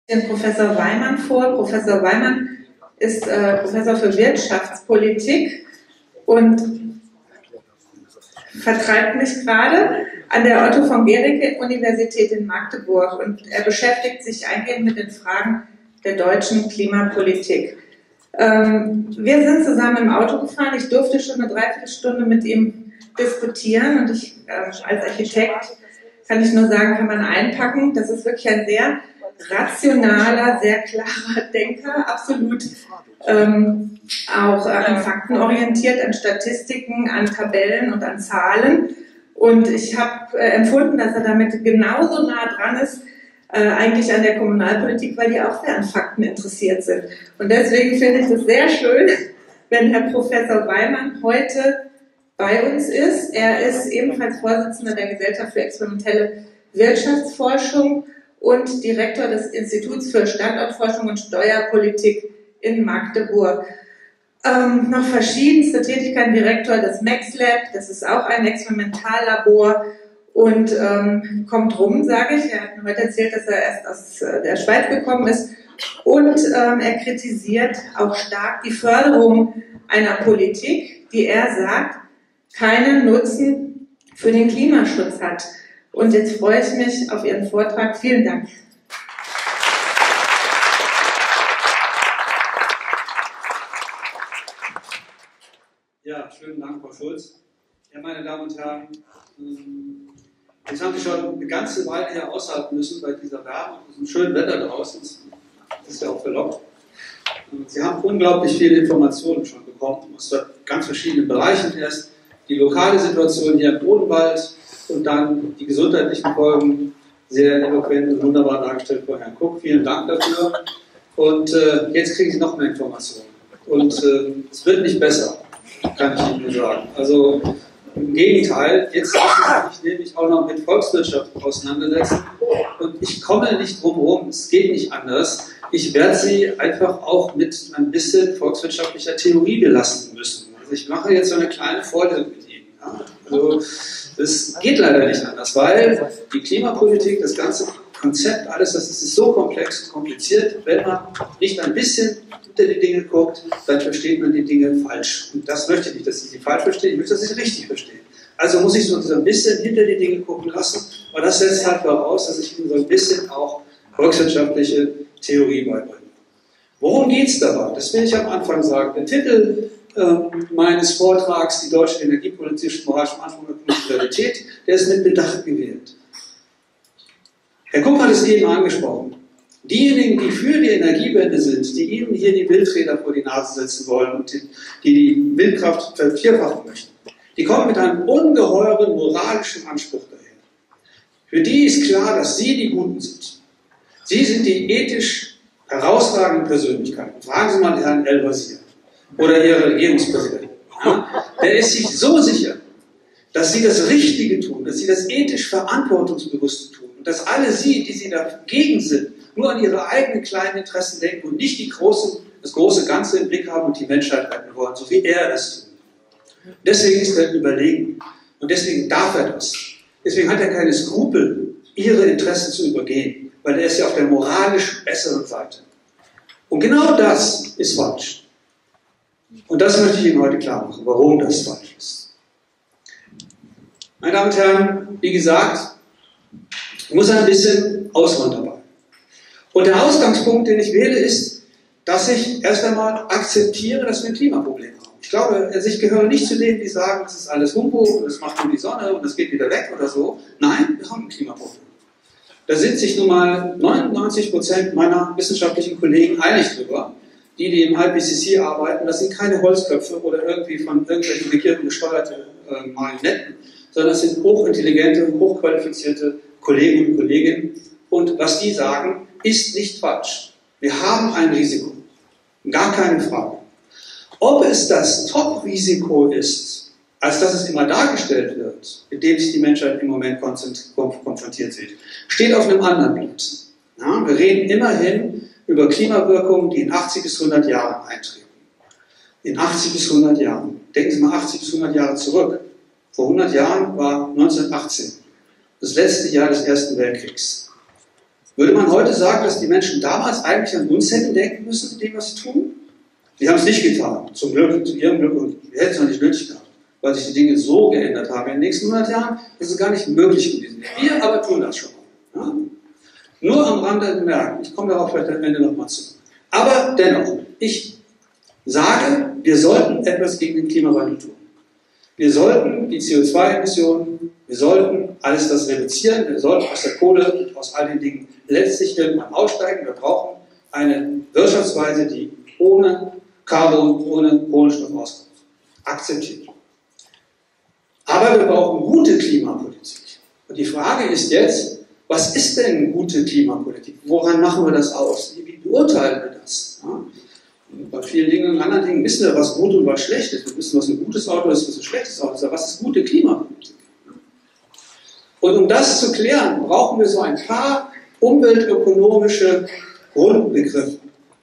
den Professor Weimann vor. Professor Weimann ist Professor für Wirtschaftspolitik und vertreibt mich gerade an der Otto von Guericke Universität in Magdeburg, und er beschäftigt sich eingehend mit den Fragen der deutschen Klimapolitik. Wir sind zusammen im Auto gefahren. Ich durfte schon eine Dreiviertelstunde mit ihm diskutieren, und ich als Architekt kann ich nur sagen, kann man einpacken. Das ist wirklich ein sehr rationaler, sehr klarer Denker, absolut auch an Fakten orientiert, an Statistiken, an Tabellen und an Zahlen. Und ich habe empfunden, dass er damit genauso nah dran ist, eigentlich an der Kommunalpolitik, weil die auch sehr an Fakten interessiert sind. Und deswegen finde ich es sehr schön, wenn Herr Professor Weimann heute bei uns ist. Er ist ebenfalls Vorsitzender der Gesellschaft für experimentelle Wirtschaftsforschung und Direktor des Instituts für Standortforschung und Steuerpolitik in Magdeburg. Noch verschiedenste Tätigkeiten, Direktor des MaxLab, das ist auch ein Experimentallabor, und kommt rum, sage ich. Er hat mir heute erzählt, dass er erst aus der Schweiz gekommen ist, und er kritisiert auch stark die Förderung einer Politik, die er sagt, keinen Nutzen für den Klimaschutz hat. Und jetzt freue ich mich auf Ihren Vortrag. Vielen Dank. Ja, schönen Dank, Frau Schulz. Ja, meine Damen und Herren, jetzt haben Sie schon eine ganze Weile hier aushalten müssen bei dieser Wärme und diesem schönen Wetter draußen. Das ist ja auch verlockt. Sie haben unglaublich viele Informationen schon bekommen aus ganz verschiedenen Bereichen. Erst die lokale Situation hier im Odenwald und dann die gesundheitlichen Folgen, sehr eloquent und wunderbar dargestellt von Herrn Kuck. Vielen Dank dafür. Und jetzt kriegen Sie noch mehr Informationen. Und es wird nicht besser, kann ich Ihnen nur sagen. Also im Gegenteil, jetzt muss ich mich nämlich auch noch mit Volkswirtschaft auseinandersetzen. Und ich komme nicht drum herum, es geht nicht anders. Ich werde Sie einfach auch mit ein bisschen volkswirtschaftlicher Theorie belasten müssen. Also ich mache jetzt so eine kleine Vorlesung mit Ihnen. Ja? Also das geht leider nicht anders, weil die Klimapolitik, das ganze Konzept, alles, das ist so komplex und kompliziert. Wenn man nicht ein bisschen hinter die Dinge guckt, dann versteht man die Dinge falsch. Und das möchte ich nicht, dass Sie sie falsch verstehen, ich möchte, dass Sie sie richtig verstehen. Also muss ich so ein bisschen hinter die Dinge gucken lassen, aber das setzt halt voraus, dass ich Ihnen so ein bisschen auch volkswirtschaftliche Theorie beibringe. Worum geht es dabei? Das will ich am Anfang sagen. Der Titel meines Vortrags, die deutsche energiepolitische moralische Anspruch der Politik, der ist mit Bedacht gewählt. Herr Kuck hat es eben angesprochen. Diejenigen, die für die Energiewende sind, die Ihnen hier die Windräder vor die Nase setzen wollen und die Windkraft vervierfachen möchten, die kommen mit einem ungeheuren moralischen Anspruch daher. Für die ist klar, dass Sie die Guten sind. Sie sind die ethisch herausragenden Persönlichkeiten. Fragen Sie mal Herrn El-Wazir oder Ihre Regierungspräsidenten. Ja? Der ist sich so sicher, dass Sie das Richtige tun, dass Sie das ethisch Verantwortungsbewusste tun und dass alle Sie, die Sie dagegen sind, nur an Ihre eigenen kleinen Interessen denken und nicht das große Ganze im Blick haben und die Menschheit retten wollen, so wie er das tut. Deswegen ist er überlegen und deswegen darf er das. Deswegen hat er keine Skrupel, Ihre Interessen zu übergehen, weil er ist ja auf der moralisch besseren Seite. Und genau das ist falsch. Und das möchte ich Ihnen heute klar machen, warum das falsch ist. Meine Damen und Herren, wie gesagt, ich muss ein bisschen ausholen dabei. Und der Ausgangspunkt, den ich wähle, ist, dass ich erst einmal akzeptiere, dass wir ein Klimaproblem haben. Ich glaube, ich gehöre nicht zu denen, die sagen, das ist alles Humbug und das macht nur die Sonne und das geht wieder weg oder so. Nein, wir haben ein Klimaproblem. Da sind sich nun mal 99% meiner wissenschaftlichen Kollegen einig drüber, die im IPCC arbeiten. Das sind keine Holzköpfe oder irgendwie von irgendwelchen Regierungen gesteuerte Marionetten, sondern das sind hochintelligente, hochqualifizierte Kolleginnen und Kollegen. Und was die sagen, ist nicht falsch. Wir haben ein Risiko. Gar keine Frage. Ob es das Top-Risiko ist, als dass es immer dargestellt wird, mit dem sich die Menschheit im Moment konfrontiert sieht, steht auf einem anderen Blatt. Ja, wir reden immerhin über Klimawirkungen, die in 80 bis 100 Jahren eintreten. In 80 bis 100 Jahren. Denken Sie mal 80 bis 100 Jahre zurück. Vor 100 Jahren war 1918, das letzte Jahr des Ersten Weltkriegs. Würde man heute sagen, dass die Menschen damals eigentlich an uns hätten denken müssen, mit dem, was sie tun? Die haben es nicht getan, zum Glück, zu ihrem Glück, und wir hätten es noch nicht nötig gehabt, weil sich die Dinge so geändert haben. In den nächsten 100 Jahren ist es gar nicht möglich gewesen. Wir aber tun das schon. Ja? Nur am Rande bemerken, ich komme darauf vielleicht am Ende nochmal zurück. Aber dennoch, ich sage, wir sollten etwas gegen den Klimawandel tun. Wir sollten die CO2-Emissionen, wir sollten alles das reduzieren, wir sollten aus der Kohle und aus all den Dingen letztlich irgendwann aussteigen. Wir brauchen eine Wirtschaftsweise, die ohne Carbon, ohne Kohlenstoff auskommt. Akzeptiert. Aber wir brauchen gute Klimapolitik. Und die Frage ist jetzt, was ist denn gute Klimapolitik? Woran machen wir das aus? Wie beurteilen wir das? Ja? Bei vielen Dingen und anderen Dingen wissen wir, was gut und was schlecht ist. Wir wissen, was ein gutes Auto ist, was ein schlechtes Auto ist. Aber was ist gute Klimapolitik? Und um das zu klären, brauchen wir so ein paar umweltökonomische Grundbegriffe.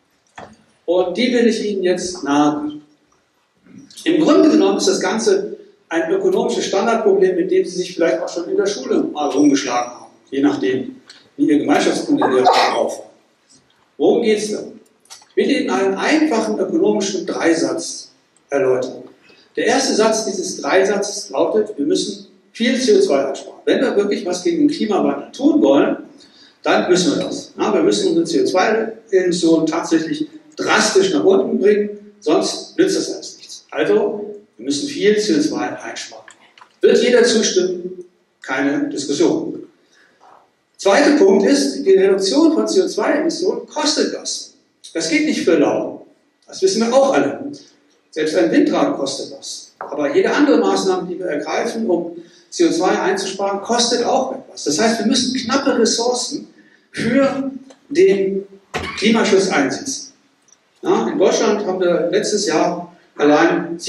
Und die will ich Ihnen jetzt nahebringen. Im Grunde genommen ist das Ganze ein ökonomisches Standardproblem, mit dem Sie sich vielleicht auch schon in der Schule mal rumgeschlagen haben. Je nachdem, wie Ihr Gemeinschaftskundelehrer drauf war. Worum geht es da? Ich will Ihnen einen einfachen ökonomischen Dreisatz erläutern. Der erste Satz dieses Dreisatzes lautet, wir müssen viel CO2 einsparen. Wenn wir wirklich was gegen den Klimawandel tun wollen, dann müssen wir das. Ja, wir müssen unsere CO2-Emissionen tatsächlich drastisch nach unten bringen, sonst nützt das alles nichts. Also, wir müssen viel CO2 einsparen. Wird jeder zustimmen? Keine Diskussion. Zweiter Punkt ist, die Reduktion von CO2-Emissionen kostet was. Das geht nicht für lau. Das wissen wir auch alle. Selbst ein Windrad kostet was. Aber jede andere Maßnahme, die wir ergreifen, um CO2 einzusparen, kostet auch etwas. Das heißt, wir müssen knappe Ressourcen für den Klimaschutz einsetzen. Ja, in Deutschland haben wir letztes Jahr allein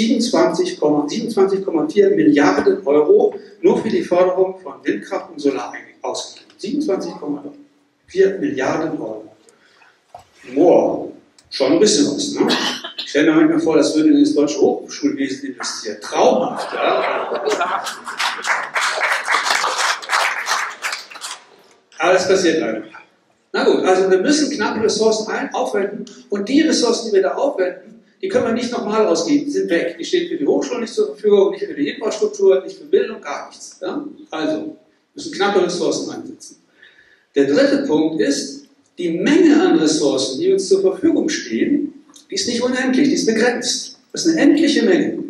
27,4 Milliarden Euro nur für die Förderung von Windkraft und Solar ausgegeben. 27,4 Milliarden Euro. Wow, schon ein bisschen was. Ne? Ich stelle mir manchmal vor, das würde in das deutsche Hochschulwesen investieren. Traumhaft, ja. Aber das passiert leider. Na gut, also wir müssen knappe Ressourcen aufwenden und die Ressourcen, die wir da aufwenden, die können wir nicht nochmal ausgeben, die sind weg. Die stehen für die Hochschulen nicht zur Verfügung, nicht für die Infrastruktur, nicht für Bildung, gar nichts. Ja? Also, wir müssen knappe Ressourcen einsetzen. Der dritte Punkt ist, die Menge an Ressourcen, die uns zur Verfügung stehen, die ist nicht unendlich, die ist begrenzt. Das ist eine endliche Menge.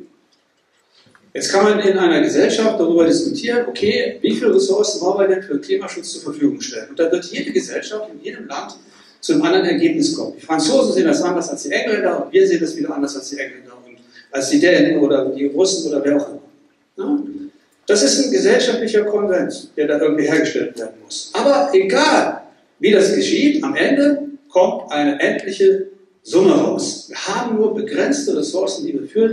Jetzt kann man in einer Gesellschaft darüber diskutieren, okay, wie viele Ressourcen wollen wir denn für Klimaschutz zur Verfügung stellen? Und da wird jede Gesellschaft in jedem Land zu einem anderen Ergebnis kommen. Die Franzosen sehen das anders als die Engländer und wir sehen das wieder anders als die Engländer und als die Dänen oder die Russen oder wer auch immer. Ja? Das ist ein gesellschaftlicher Konvent, der da irgendwie hergestellt werden muss. Aber egal, wie das geschieht, am Ende kommt eine endliche Summe raus. Wir haben nur begrenzte Ressourcen, die wir für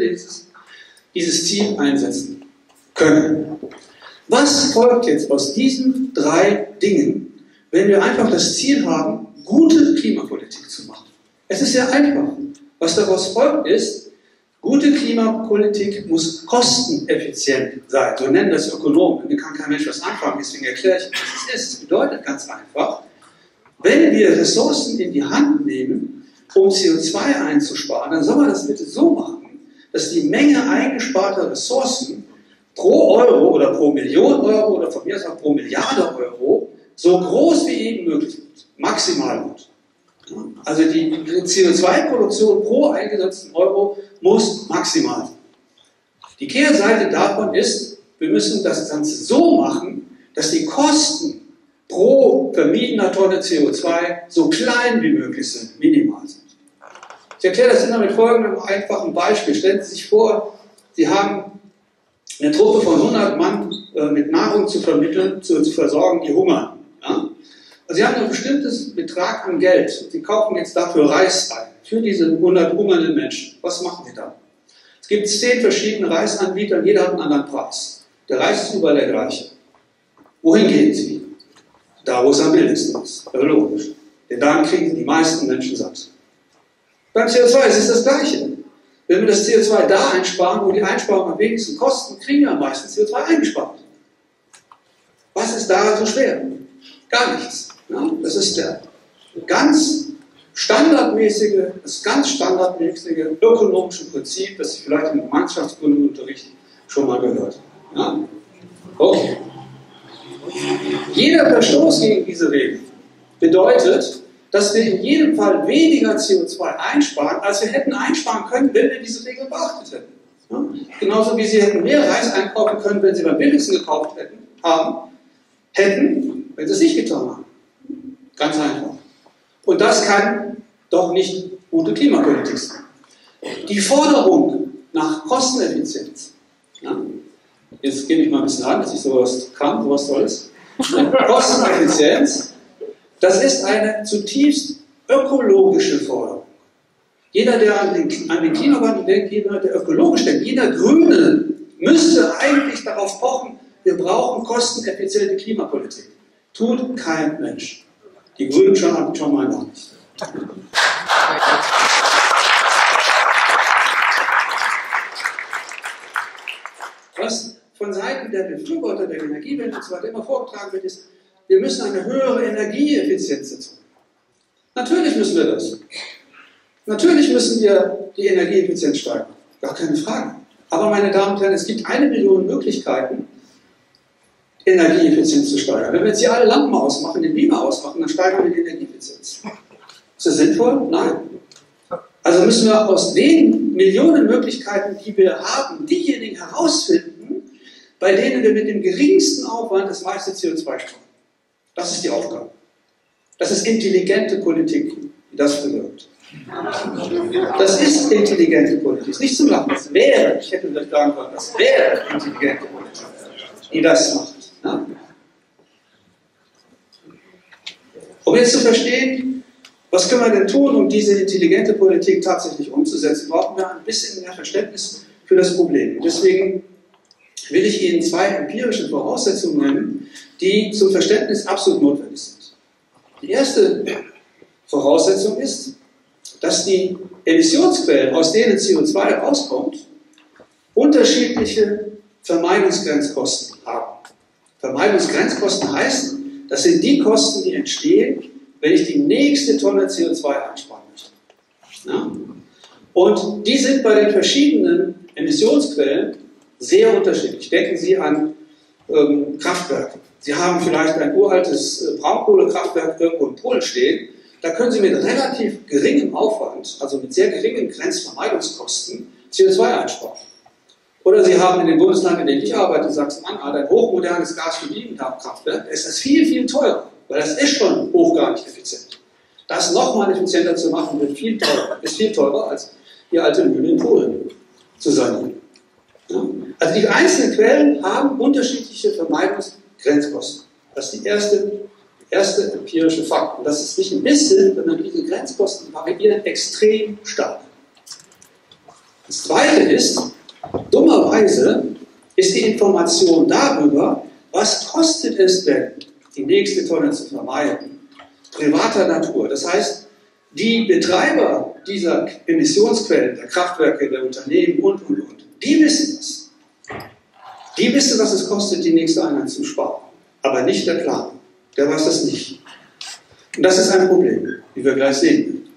dieses Ziel einsetzen können. Was folgt jetzt aus diesen drei Dingen, wenn wir einfach das Ziel haben, gute Klimapolitik zu machen? Es ist sehr einfach. Was daraus folgt ist, gute Klimapolitik muss kosteneffizient sein. So nennen das Ökonomen. Damit kann kein Mensch was anfangen, deswegen erkläre ich, was es ist. Es bedeutet ganz einfach, wenn wir Ressourcen in die Hand nehmen, um CO2 einzusparen, dann soll man das bitte so machen, dass die Menge eingesparter Ressourcen pro Euro oder pro Million Euro oder von mir aus auch pro Milliarde Euro so groß wie eben möglich wird. Maximal wird. Also die CO2-Produktion pro eingesetzten Euro muss maximal sein. Die Kehrseite davon ist, wir müssen das Ganze so machen, dass die Kosten pro vermiedener Tonne CO2 so klein wie möglich sind, minimal sind. Ich erkläre das immer mit folgendem einfachen Beispiel. Stellen Sie sich vor, Sie haben eine Truppe von 100 Mann mit Nahrung zu vermitteln, zu versorgen, die hungern. Ja? Also Sie haben einen bestimmten Betrag an Geld und Sie kaufen jetzt dafür Reis ein, für diese 100 hungernden Menschen. Was machen Sie da? Es gibt 10 verschiedene Reisanbieter und jeder hat einen anderen Preis. Der Reis ist überall der gleiche. Wohin gehen Sie? Da, wo es am billigsten ist. Das ist logisch. Denn dann kriegen die meisten Menschen satt. Beim CO2 ist es das Gleiche. Wenn wir das CO2 da einsparen, wo die Einsparungen am wenigsten kosten, kriegen wir am meisten CO2 eingespart. Was ist da so schwer? Gar nichts. Ja, das ist das ganz standardmäßige ökonomische Prinzip, das Sie vielleicht im Gemeinschaftskundeunterricht schon mal gehört haben. Ja? Okay. Jeder Verstoß gegen diese Regel bedeutet, dass wir in jedem Fall weniger CO2 einsparen, als wir hätten einsparen können, wenn wir diese Regel beachtet hätten. Ja? Genauso wie Sie hätten mehr Reis einkaufen können, wenn Sie beim billigsten gekauft hätten, wenn Sie es nicht getan haben. Ganz einfach. Und das kann doch nicht gute Klimapolitik sein. Die Forderung nach Kosteneffizienz, ja, jetzt gebe ich mal ein bisschen an, dass ich sowas kann, sowas Tolles. Kosteneffizienz, das ist eine zutiefst ökologische Forderung. Jeder, der an den Klimawandel denkt, jeder, der ökologisch denkt, jeder Grüne müsste eigentlich darauf pochen, wir brauchen kosteneffiziente Klimapolitik. Tut kein Mensch. Die Grünen schon mal gar nicht. Was von Seiten der Befürworter der Energiewende und so weiter immer vorgetragen wird, ist, wir müssen eine höhere Energieeffizienz erzeugen. Natürlich müssen wir das. Natürlich müssen wir die Energieeffizienz steigern. Gar keine Frage. Aber meine Damen und Herren, es gibt 1 Million Möglichkeiten, Energieeffizienz zu steigern. Wenn wir jetzt hier alle Lampen ausmachen, den Beamer ausmachen, dann steigern wir die Energieeffizienz. Ist das sinnvoll? Nein. Also müssen wir aus den Millionen Möglichkeiten, die wir haben, diejenigen herausfinden, bei denen wir mit dem geringsten Aufwand das meiste CO2 sparen. Das ist die Aufgabe. Das ist intelligente Politik, die das bewirkt. Das ist intelligente Politik. Das ist nicht zum Lachen. Das wäre, ich hätte vielleicht sagen können, das wäre intelligente Politik, die das macht. Ja? Um jetzt zu verstehen, was können wir denn tun, um diese intelligente Politik tatsächlich umzusetzen, brauchen wir ein bisschen mehr Verständnis für das Problem. Deswegen will ich Ihnen 2 empirische Voraussetzungen nennen, die zum Verständnis absolut notwendig sind. Die erste Voraussetzung ist, dass die Emissionsquellen, aus denen CO2 rauskommt, unterschiedliche Vermeidungsgrenzkosten haben. Vermeidungsgrenzkosten heißt, das sind die Kosten, die entstehen, wenn ich die nächste Tonne CO2 einsparen möchte. Ja? Und die sind bei den verschiedenen Emissionsquellen sehr unterschiedlich. Denken Sie an Kraftwerke. Sie haben vielleicht ein uraltes Braunkohlekraftwerk irgendwo in Polen stehen. Da können Sie mit relativ geringem Aufwand, also mit sehr geringen Grenzvermeidungskosten, CO2 einsparen. Oder Sie haben in dem Bundesland, in dem ich arbeite, Sachsen-Anhalt, ein hochmodernes Gasturbinenkraftwerk. Da ist das viel, viel teurer, weil das ist schon hochgradig effizient. Das nochmal effizienter zu machen, ist viel teurer, als die alte Mühle in Polen zu sanieren. Ja? Also die einzelnen Quellen haben unterschiedliche Vermeidungsgrenzkosten. Das ist die erste empirische Fakt. Und das ist nicht ein bisschen, sondern diese Grenzkosten variieren extrem stark. Das Zweite ist, dummerweise ist die Information darüber, was kostet es denn, die nächste Tonne zu vermeiden, privater Natur. Das heißt, die Betreiber dieser Emissionsquellen, der Kraftwerke, der Unternehmen und, die wissen das. Die wissen, was es kostet, die nächste Einheit zu sparen. Aber nicht der Planer. Der weiß das nicht. Und das ist ein Problem, wie wir gleich sehen werden.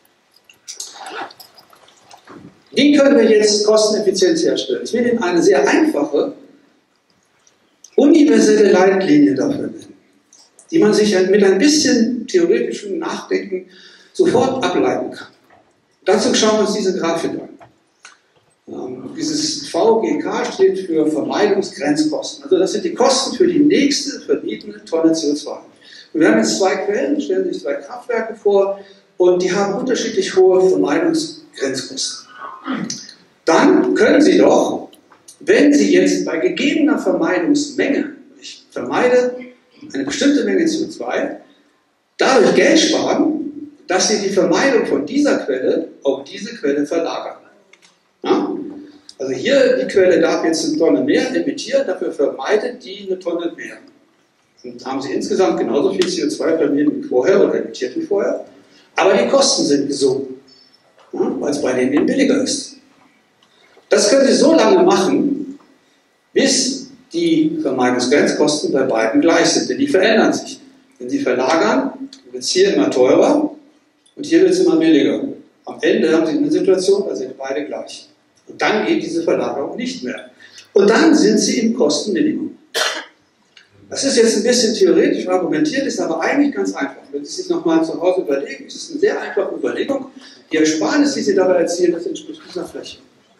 Wie können wir jetzt Kosteneffizienz herstellen? Ich will Ihnen eine sehr einfache, universelle Leitlinie dafür nennen, die man sich mit ein bisschen theoretischem Nachdenken sofort ableiten kann. Dazu schauen wir uns diese Grafik an. Dieses VGK steht für Vermeidungsgrenzkosten. Also das sind die Kosten für die nächste vermiedene Tonne CO2. Und wir haben jetzt 2 Quellen, stellen sich 2 Kraftwerke vor und die haben unterschiedlich hohe Vermeidungsgrenzkosten. Dann können Sie doch, wenn Sie jetzt bei gegebener Vermeidungsmenge, ich vermeide eine bestimmte Menge CO2, dadurch Geld sparen, dass Sie die Vermeidung von dieser Quelle auf diese Quelle verlagern. Ja? Also hier, die Quelle darf jetzt eine Tonne mehr emittieren, dafür vermeidet die eine Tonne mehr. Und haben Sie insgesamt genauso viel CO2 vermieden wie vorher oder emittiert wie vorher, aber die Kosten sind gesunken, ja, weil es bei denen eben billiger ist. Das können Sie so lange machen, bis die Vermeidungsgrenzkosten bei beiden gleich sind, denn die verändern sich. Wenn Sie verlagern, wird es hier immer teurer und hier wird es immer billiger. Am Ende haben Sie eine Situation, da sind beide gleich. Und dann geht diese Verlagerung nicht mehr. Und dann sind Sie im Kostenminimum. Das ist jetzt ein bisschen theoretisch argumentiert, ist aber eigentlich ganz einfach. Wenn Sie sich nochmal zu Hause überlegen, ist es eine sehr einfache Überlegung. Die Ersparnis, die Sie dabei erzielen, das entspricht dieser Fläche.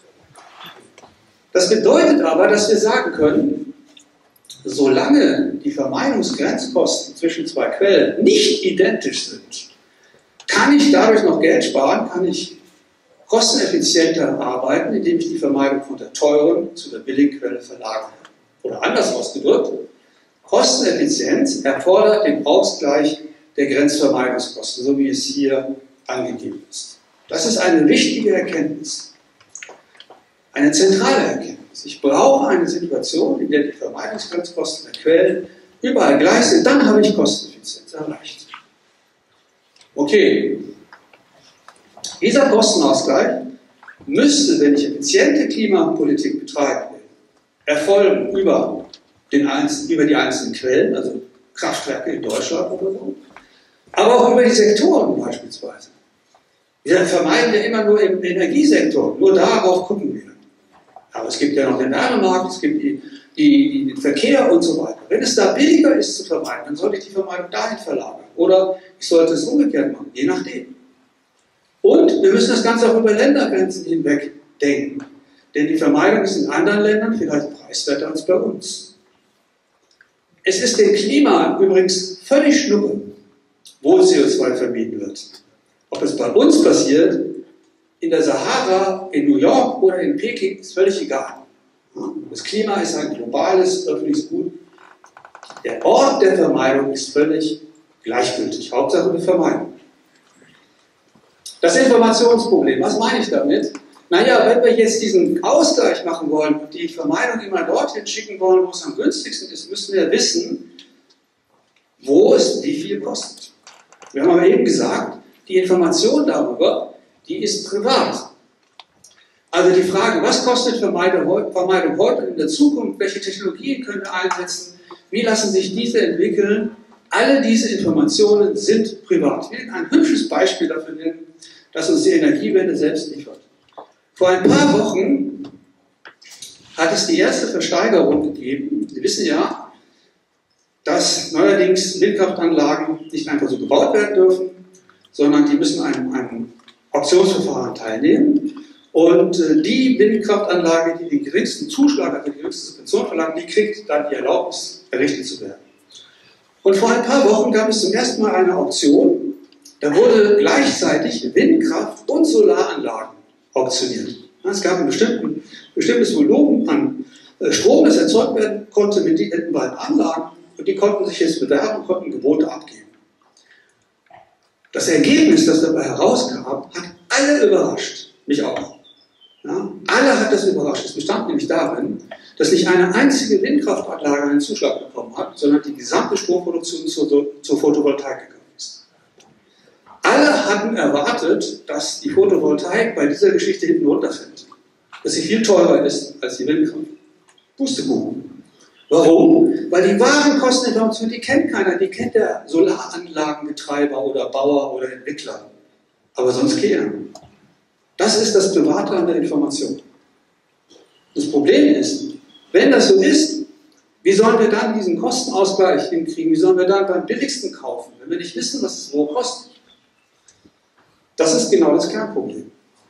Das bedeutet aber, dass wir sagen können, solange die Vermeidungsgrenzkosten zwischen zwei Quellen nicht identisch sind, kann ich dadurch noch Geld sparen, kann ich kosteneffizienter arbeiten, indem ich die Vermeidung von der teuren zu der billigen Quelle verlagere. Oder anders ausgedrückt, Kosteneffizienz erfordert den Ausgleich der Grenzvermeidungskosten, so wie es hier angegeben ist. Das ist eine wichtige Erkenntnis, eine zentrale Erkenntnis. Ich brauche eine Situation, in der die Vermeidungsgrenzkosten der Quellen überall gleich sind, dann habe ich Kosteneffizienz erreicht. Okay, dieser Kostenausgleich müsste, wenn ich effiziente Klimapolitik betreiben will, erfolgen über die einzelnen Quellen, also Kraftwerke in Deutschland oder so, aber auch über die Sektoren beispielsweise. Wir vermeiden ja immer nur im Energiesektor, nur darauf gucken wir. Aber es gibt ja noch den Wärmemarkt, es gibt den Verkehr und so weiter. Wenn es da billiger ist zu vermeiden, dann sollte ich die Vermeidung dahin verlagern. Oder ich sollte es umgekehrt machen, je nachdem. Und wir müssen das Ganze auch über Ländergrenzen hinweg denken. Denn die Vermeidung ist in anderen Ländern vielleicht preiswerter als bei uns. Es ist dem Klima übrigens völlig schnuppe, wo CO2 vermieden wird. Ob es bei uns passiert, in der Sahara, in New York oder in Peking, ist völlig egal. Das Klima ist ein globales öffentliches Gut. Der Ort der Vermeidung ist völlig gleichgültig. Hauptsache wir vermeiden. Das Informationsproblem, was meine ich damit? Naja, wenn wir jetzt diesen Ausgleich machen wollen und die Vermeidung immer dorthin schicken wollen, wo es am günstigsten ist, müssen wir wissen, wo es wie viel kostet. Wir haben aber eben gesagt, die Information darüber, die ist privat. Also die Frage, was kostet Vermeidung heute und in der Zukunft, welche Technologien können wir einsetzen, wie lassen sich diese entwickeln, alle diese Informationen sind privat. Ich will ein hübsches Beispiel dafür nennen, das uns die Energiewende selbst liefert. Vor ein paar Wochen hat es die erste Versteigerung gegeben. Sie wissen ja, dass neuerdings Windkraftanlagen nicht einfach so gebaut werden dürfen, sondern die müssen einem Auktionsverfahren teilnehmen. Und die Windkraftanlage, die den geringsten Zuschlag, also die höchste Subvention verlangt, die kriegt dann die Erlaubnis, errichtet zu werden. Und vor ein paar Wochen gab es zum ersten Mal eine Auktion. Da wurde gleichzeitig Windkraft und Solaranlagen auktioniert. Es gab ein bestimmtes Volumen an Strom, das erzeugt werden konnte mit diesen beiden Anlagen. Und die konnten sich jetzt bewerben und konnten Gebote abgeben. Das Ergebnis, das dabei herauskam, hat alle überrascht. Mich auch. Ja, alle hat das überrascht. Es bestand nämlich darin, dass nicht eine einzige Windkraftanlage einen Zuschlag bekommen hat, sondern die gesamte Stromproduktion zur Photovoltaik gegangen ist. Alle hatten erwartet, dass die Photovoltaik bei dieser Geschichte hinten runterfällt. Dass sie viel teurer ist als die Windkraft. Pustekuchen. Warum? Weil die wahren Kosteninformation, die kennt keiner. Die kennt der Solaranlagenbetreiber oder Bauer oder Entwickler. Aber sonst keiner. Das ist das Private an der Information. Das Problem ist, wenn das so ist, wie sollen wir dann diesen Kostenausgleich hinkriegen? Wie sollen wir dann beim billigsten kaufen, wenn wir nicht wissen, was es wo kostet? Das ist genau das Kernproblem.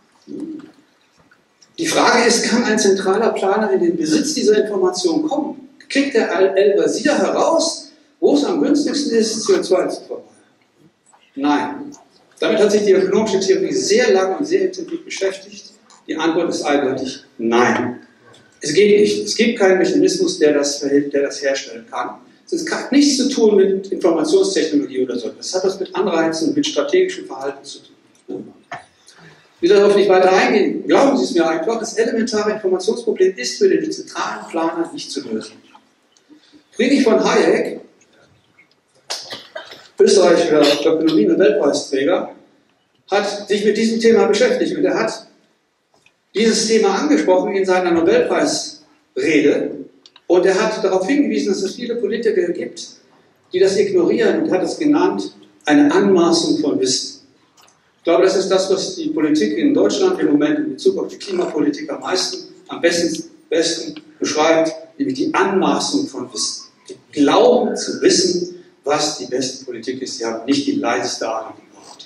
Die Frage ist, kann ein zentraler Planer in den Besitz dieser Information kommen? Kriegt der Al-Wazir heraus, wo es am günstigsten ist, CO2 zu vermeiden? Nein. Damit hat sich die ökonomische Theorie sehr lange und sehr intensiv beschäftigt. Die Antwort ist eindeutig nein. Es geht nicht. Es gibt keinen Mechanismus, der das herstellen kann. Es hat nichts zu tun mit Informationstechnologie oder so. Das hat was mit Anreizen und mit strategischem Verhalten zu tun. Ich will darauf nicht weiter eingehen. Glauben Sie es mir einfach, das elementare Informationsproblem ist für den zentralen Planer nicht zu lösen. Friedrich von Hayek, österreichischer Ökonomie-Nobelpreisträger, hat sich mit diesem Thema beschäftigt und er hat dieses Thema angesprochen in seiner Nobelpreisrede und er hat darauf hingewiesen, dass es viele Politiker gibt, die das ignorieren und hat es genannt, eine Anmaßung von Wissen. Ich glaube, das ist das, was die Politik in Deutschland im Moment in Bezug auf die Klimapolitik am besten beschreibt, nämlich die Anmaßung von Wissen. Die glauben zu wissen, was die beste Politik ist. Sie haben nicht die leiseste Ahnung gebraucht.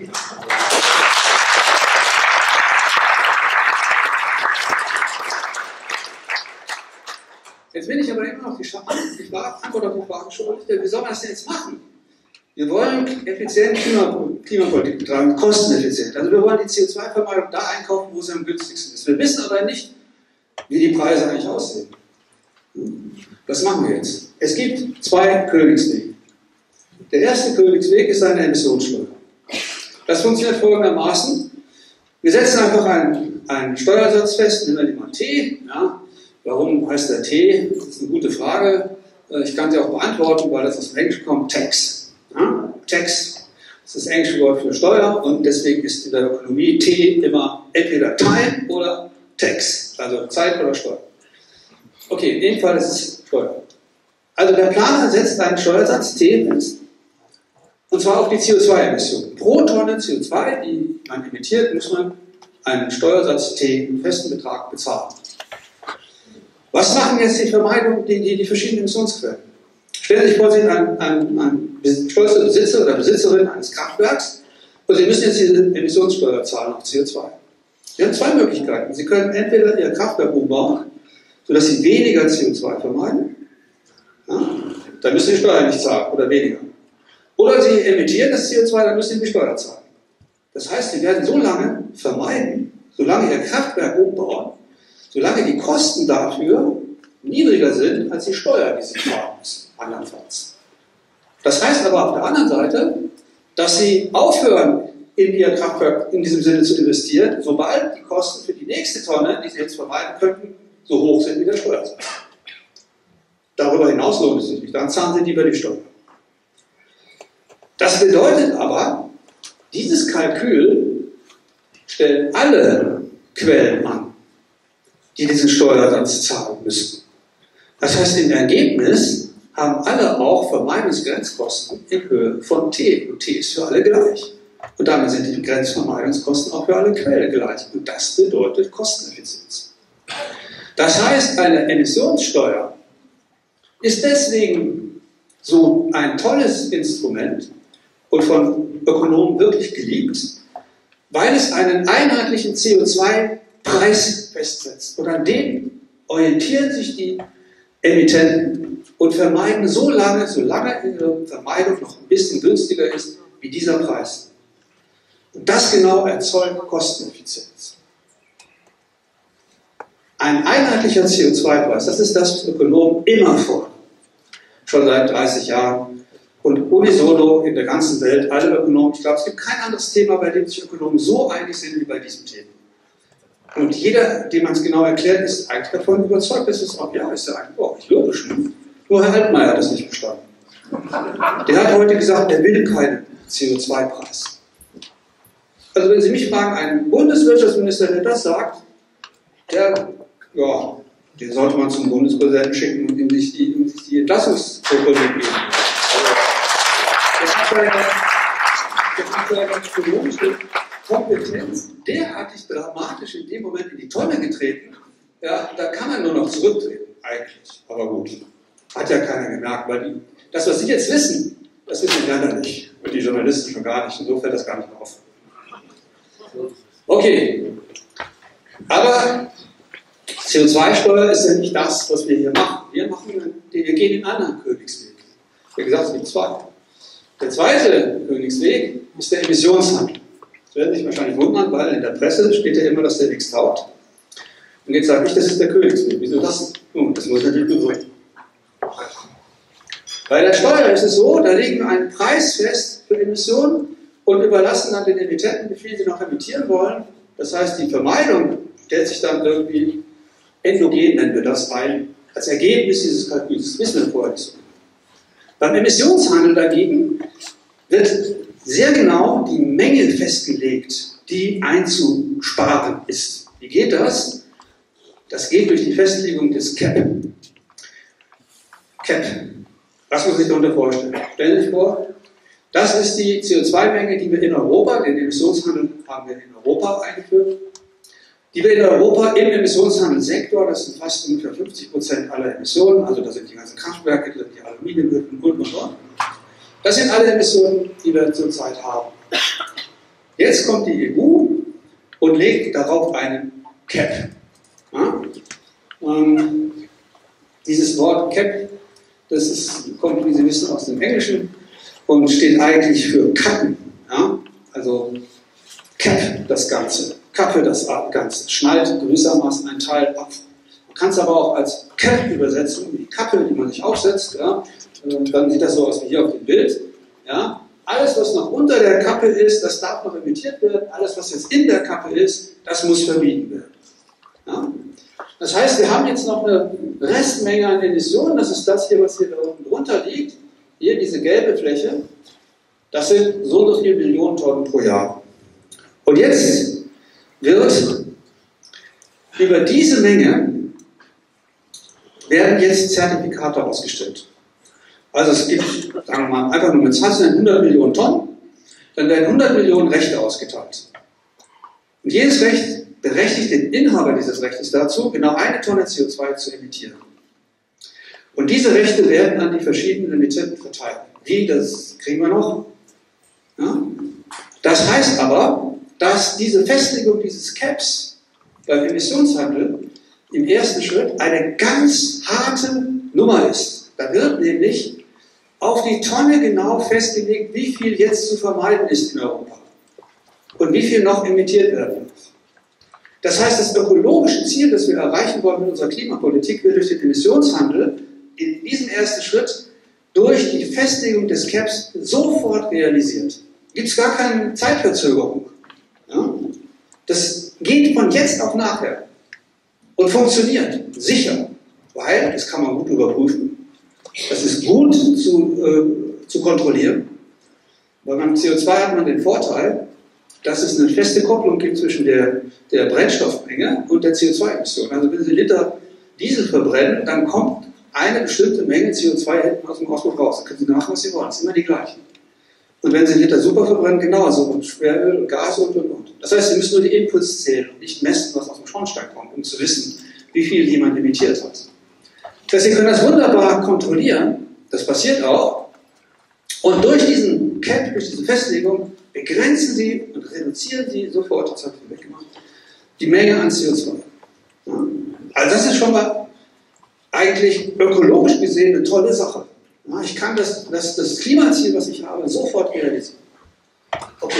Jetzt bin ich aber immer noch die Antwort auf die Frage schuldig, wie soll man das denn jetzt machen? Wir wollen effizient Klimapolitik betreiben, kosteneffizient. Also wir wollen die CO2-Vermeidung da einkaufen, wo sie am günstigsten ist. Wir wissen aber nicht, wie die Preise eigentlich aussehen. Was machen wir jetzt? Es gibt zwei Königswege. Der erste Königsweg ist eine Emissionssteuer. Das funktioniert folgendermaßen. Wir setzen einfach einen Steuersatz fest, nehmen wir den mal T. Ja. Warum heißt der T? Das ist eine gute Frage. Ich kann sie auch beantworten, weil das aus dem Englischen kommt, Tax. Ja? Tax, das ist das englische Wort für Steuer und deswegen ist in der Ökonomie T immer entweder Time oder Tax, also Zeit oder Steuer. Okay, in dem Fall ist es Steuer. Also der Planer setzt einen Steuersatz T fest, und zwar auf die CO2-Emissionen. Pro Tonne CO2, die man emittiert, muss man einen Steuersatz T im festen Betrag bezahlen. Was machen jetzt die Vermeidung, die verschiedenen Emissionsquellen? Stellen Sie sich vor, Sie sind ein stolzer Besitzer oder Besitzerin eines Kraftwerks und Sie müssen jetzt diese Emissionssteuer zahlen auf CO2. Sie haben zwei Möglichkeiten. Sie können entweder Ihr Kraftwerk umbauen, sodass Sie weniger CO2 vermeiden. Ja? Dann müssen Sie die Steuer nicht zahlen oder weniger. Oder Sie emittieren das CO2, dann müssen Sie die Steuer zahlen. Das heißt, Sie werden so lange vermeiden, solange Ihr Kraftwerk umbauen, solange die Kosten dafür niedriger sind als die Steuer, die Sie zahlen müssen, andernfalls. Das heißt aber auf der anderen Seite, dass Sie aufhören, in Ihr Kraftwerk in diesem Sinne zu investieren, sobald die Kosten für die nächste Tonne, die Sie jetzt vermeiden könnten, so hoch sind wie der Steuersatz. Darüber hinaus lohnt es sich nicht, dann zahlen Sie lieber die Steuer. Das bedeutet aber, dieses Kalkül stellt alle Quellen an, die diesen Steuersatz zahlen müssen. Das heißt, im Ergebnis haben alle auch Vermeidungsgrenzkosten in Höhe von T. Und T ist für alle gleich. Und damit sind die Grenzvermeidungskosten auch für alle Quellen gleich. Und das bedeutet Kosteneffizienz. Das heißt, eine Emissionssteuer ist deswegen so ein tolles Instrument und von Ökonomen wirklich geliebt, weil es einen einheitlichen CO2-Preis festsetzt. Und an dem orientieren sich die Emittenten und vermeiden so lange, solange ihre Vermeidung noch ein bisschen günstiger ist, wie dieser Preis. Und das genau erzeugt Kosteneffizienz. Ein einheitlicher CO2-Preis, das ist das, was Ökonomen immer fordern. Schon seit 30 Jahren. Und unisono in der ganzen Welt, alle Ökonomen, ich glaube, es gibt kein anderes Thema, bei dem sich Ökonomen so einig sind wie bei diesem Thema. Und jeder, dem man es genau erklärt, ist eigentlich davon überzeugt, dass es auch, ja, ist ja eigentlich logisch. Nur Herr Altmaier hat das nicht verstanden. Der hat heute gesagt, er will keinen CO2-Preis. Also wenn Sie mich fragen, ein Bundeswirtschaftsminister, der das sagt, den sollte man zum Bundespräsidenten schicken und ihm sich die Entlassungsprotokolle geben. Der hat seine ökonomische Kompetenz derartig dramatisch in dem Moment in die Tonne getreten, ja, da kann man nur noch zurücktreten, eigentlich. Aber gut, hat ja keiner gemerkt, weil das, was Sie jetzt wissen, das wissen die anderen nicht. Und die Journalisten schon gar nicht, insofern fällt das gar nicht mehr auf. Okay, aber CO2-Steuer ist ja nicht das, was wir hier machen. Wir gehen den anderen Königsweg. Wie gesagt, es gibt zwei. Der zweite Königsweg ist der Emissionshandel. Das werden Sie sich wahrscheinlich wundern, weil in der Presse steht ja immer, dass der nichts taugt. Und jetzt sage ich, das ist der Königsweg. Wieso das? Nun, das muss natürlich begründen. Bei der Steuer ist es so, da legen wir einen Preis fest für Emissionen und überlassen dann den Emittenten, wie viel sie noch emittieren wollen. Das heißt, die Vermeidung stellt sich dann irgendwie endogen, nennen wir das, ein, als Ergebnis dieses Kalküls. Das wissen wir vorher nicht so. Beim Emissionshandel dagegen wird sehr genau die Menge festgelegt, die einzusparen ist. Wie geht das? Das geht durch die Festlegung des CAP. CAP, Was muss man sich darunter vorstellen? Stellen Sie sich vor, das ist die CO2-Menge, die wir in Europa, den Emissionshandel haben wir in Europa eingeführt, die wir in Europa im Emissionshandelssektor, das sind fast ungefähr 50% aller Emissionen, also da sind die ganzen Kraftwerke drin, die Aluminiumhütten und. Das sind alle Emissionen, die wir zurzeit haben. Jetzt kommt die EU und legt darauf einen Cap. Ja? Dieses Wort Cap, kommt, wie Sie wissen, aus dem Englischen und steht eigentlich für Kappen. Ja? Also Cap das Ganze, Kappe das Ganze, schnallt gewissermaßen einen Teil ab. Man kann es aber auch als Cap übersetzen, die Kappe, die man sich aufsetzt. Ja? Dann sieht das so aus wie hier auf dem Bild. Ja? Alles, was noch unter der Kappe ist, das darf noch emittiert werden. Alles, was jetzt in der Kappe ist, das muss vermieden werden. Ja? Das heißt, wir haben jetzt noch eine Restmenge an Emissionen. Das ist das hier, was hier da unten drunter liegt. Hier diese gelbe Fläche. Das sind so und so viele Millionen Tonnen pro Jahr. Und jetzt wird über diese Menge werden jetzt Zertifikate ausgestellt. Also es gibt, sagen wir mal, einfach nur mit 100 Millionen Tonnen, dann werden 100 Millionen Rechte ausgeteilt. Und jedes Recht berechtigt den Inhaber dieses Rechtes dazu, genau 1 Tonne CO2 zu emittieren. Und diese Rechte werden an die verschiedenen Emittenten verteilt. Wie, das kriegen wir noch. Ja? Das heißt aber, dass diese Festlegung dieses Caps beim Emissionshandel im ersten Schritt eine ganz harte Nummer ist. Da wird nämlich auf die Tonne genau festgelegt, wie viel jetzt zu vermeiden ist in Europa und wie viel noch emittiert werden darf. Das heißt, das ökologische Ziel, das wir erreichen wollen mit unserer Klimapolitik, wird durch den Emissionshandel in diesem ersten Schritt durch die Festlegung des Caps sofort realisiert. Gibt es gar keine Zeitverzögerung. Ja? Das geht von jetzt auf nachher und funktioniert sicher, weil, das kann man gut überprüfen, das ist gut zu kontrollieren, weil beim CO2 hat man den Vorteil, dass es eine feste Kopplung gibt zwischen der Brennstoffmenge und der CO2-Emission. Also wenn Sie Liter Diesel verbrennen, dann kommt eine bestimmte Menge CO2 hinten aus dem Auspuff raus. Dann können Sie machen, was Sie wollen. Das sind immer die gleichen. Und wenn Sie Liter Super verbrennen, genauso. Und Schweröl und Gas und. Das heißt, Sie müssen nur die Inputs zählen und nicht messen, was aus dem Schornstein kommt, um zu wissen, wie viel jemand emittiert hat. Das heißt, Sie können das wunderbar kontrollieren. Das passiert auch. Und durch diesen Cap, durch diese Festlegung, begrenzen Sie und reduzieren Sie sofort, das habe ich weggemacht, die Menge an CO2. Ja? Also das ist schon mal eigentlich ökologisch gesehen eine tolle Sache. Ja, ich kann das Klimaziel, was ich habe, sofort realisieren. Okay.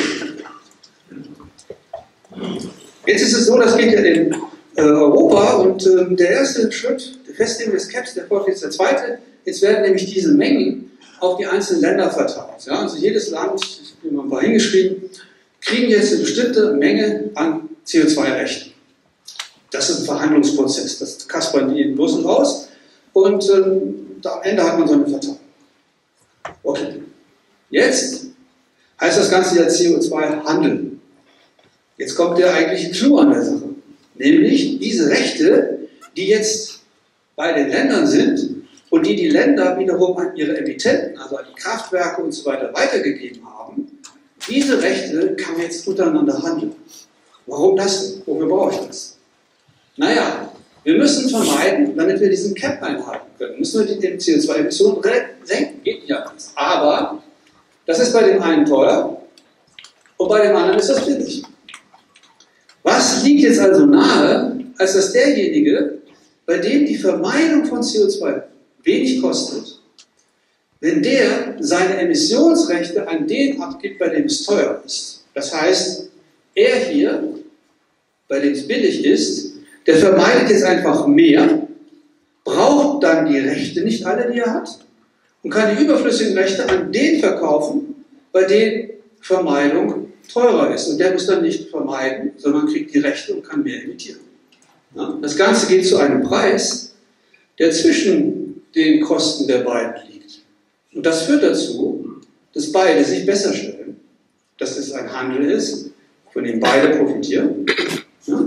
Jetzt ist es so, das geht ja in Europa und der erste Schritt, die Festlegung des Caps, der folgt jetzt der zweite. Jetzt werden nämlich diese Mengen auf die einzelnen Länder verteilt. Ja, also jedes Land, ich habe mal ein paar hingeschrieben, kriegen jetzt eine bestimmte Menge an CO2-Rechten. Das ist ein Verhandlungsprozess. Das kaspern die in Brüssel raus und am Ende hat man so eine Verteilung. Okay. Jetzt heißt das Ganze ja CO2-Handel. Jetzt kommt der eigentliche Clou an der Sache. Nämlich diese Rechte, die jetzt bei den Ländern sind und die Länder wiederum an ihre Emittenten, also an die Kraftwerke und so weiter, weitergegeben haben, diese Rechte kann man jetzt untereinander handeln. Warum das denn? Wofür brauche ich das? Naja, wir müssen vermeiden, damit wir diesen Cap einhalten können, müssen wir die CO2-Emissionen senken. Geht nicht anders. Aber das ist bei dem einen teuer und bei dem anderen ist das billig. Was liegt jetzt also nahe, als dass derjenige, bei dem die Vermeidung von CO2 wenig kostet, wenn der seine Emissionsrechte an den abgibt, bei dem es teuer ist. Das heißt, er hier, bei dem es billig ist, der vermeidet jetzt einfach mehr, braucht dann die Rechte nicht alle, die er hat, und kann die überflüssigen Rechte an den verkaufen, bei dem Vermeidung teurer ist. Und der muss dann nicht vermeiden, sondern kriegt die Rechte und kann mehr emittieren. Ja? Das Ganze geht zu einem Preis, der zwischen den Kosten der beiden liegt. Und das führt dazu, dass beide sich besser stellen, dass es ein Handel ist, von dem beide profitieren. Ja?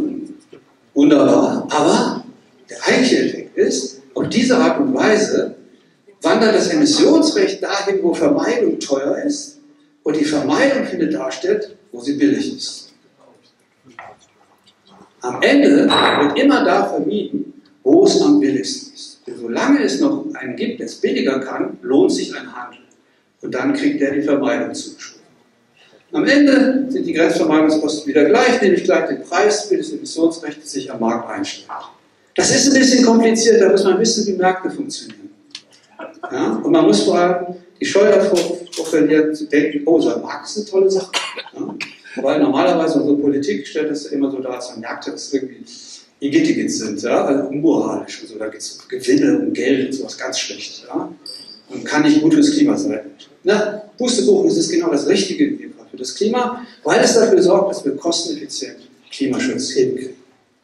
Wunderbar, aber der eigentliche Effekt ist, auf diese Art und Weise wandert das Emissionsrecht dahin, wo Vermeidung teuer ist, und die Vermeidung findet da statt, wo sie billig ist. Am Ende wird immer da vermieden, wo es am billigsten ist. Denn solange es noch einen gibt, der es billiger kann, lohnt sich ein Handel. Und dann kriegt er die Vermeidung zugeschoben. Am Ende sind die Grenzvermeidungskosten wieder gleich, nämlich gleich den Preis, wie das Emissionsrecht sich am Markt einstellt. Das ist ein bisschen kompliziert, da muss man wissen, wie Märkte funktionieren. Ja? Und man muss vor allem die Scheu davor verlieren, zu denken, oh, so ein Markt ist eine tolle Sache. Ja? Weil normalerweise unsere Politik stellt das ja immer so dar, dass Märkte das irgendwie Igitigits sind, ja? Also unmoralisch. Also da geht es um Gewinne, um Geld und sowas ganz schlecht. Ja? Und kann nicht gut fürs Klima sein. Na, Pustekuchen, das ist genau das Richtige für das Klima, weil es dafür sorgt, dass wir kosteneffizient Klimaschutz hinkriegen.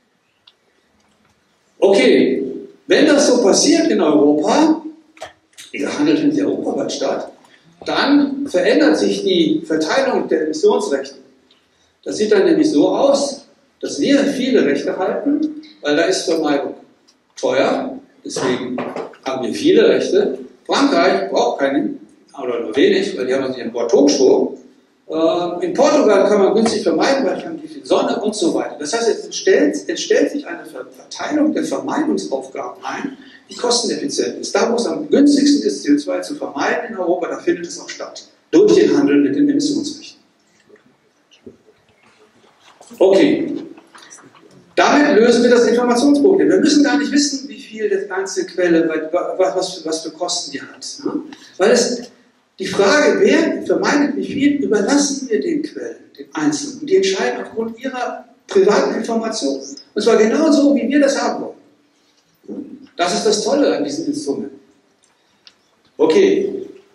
Okay, wenn das so passiert in Europa, dieser Handel findet ja europaweit statt, dann verändert sich die Verteilung der Emissionsrechte. Das sieht dann nämlich so aus, dass wir viele Rechte halten, weil da ist Vermeidung teuer, deswegen haben wir viele Rechte. Frankreich braucht keine, oder nur wenig, weil die haben sich einen Atomstrom. In Portugal kann man günstig vermeiden, weil die haben viel Sonne und so weiter. Das heißt, es entstellt sich eine Verteilung der Vermeidungsaufgaben ein, die kosteneffizient ist. Da, wo es am günstigsten ist, CO2 zu vermeiden in Europa, da findet es auch statt. Durch den Handel mit den Emissionsrechten. Okay. Damit lösen wir das Informationsproblem. Wir müssen gar nicht wissen, wie viel das ganze Quelle, was für Kosten die hat. Ja? Weil die Frage, wer vermeidet wie viel, überlassen wir den Quellen, den Einzelnen. Und die entscheiden aufgrund ihrer privaten Informationen. Und zwar genauso, wie wir das haben wollen. Das ist das Tolle an diesem Instrument. Okay.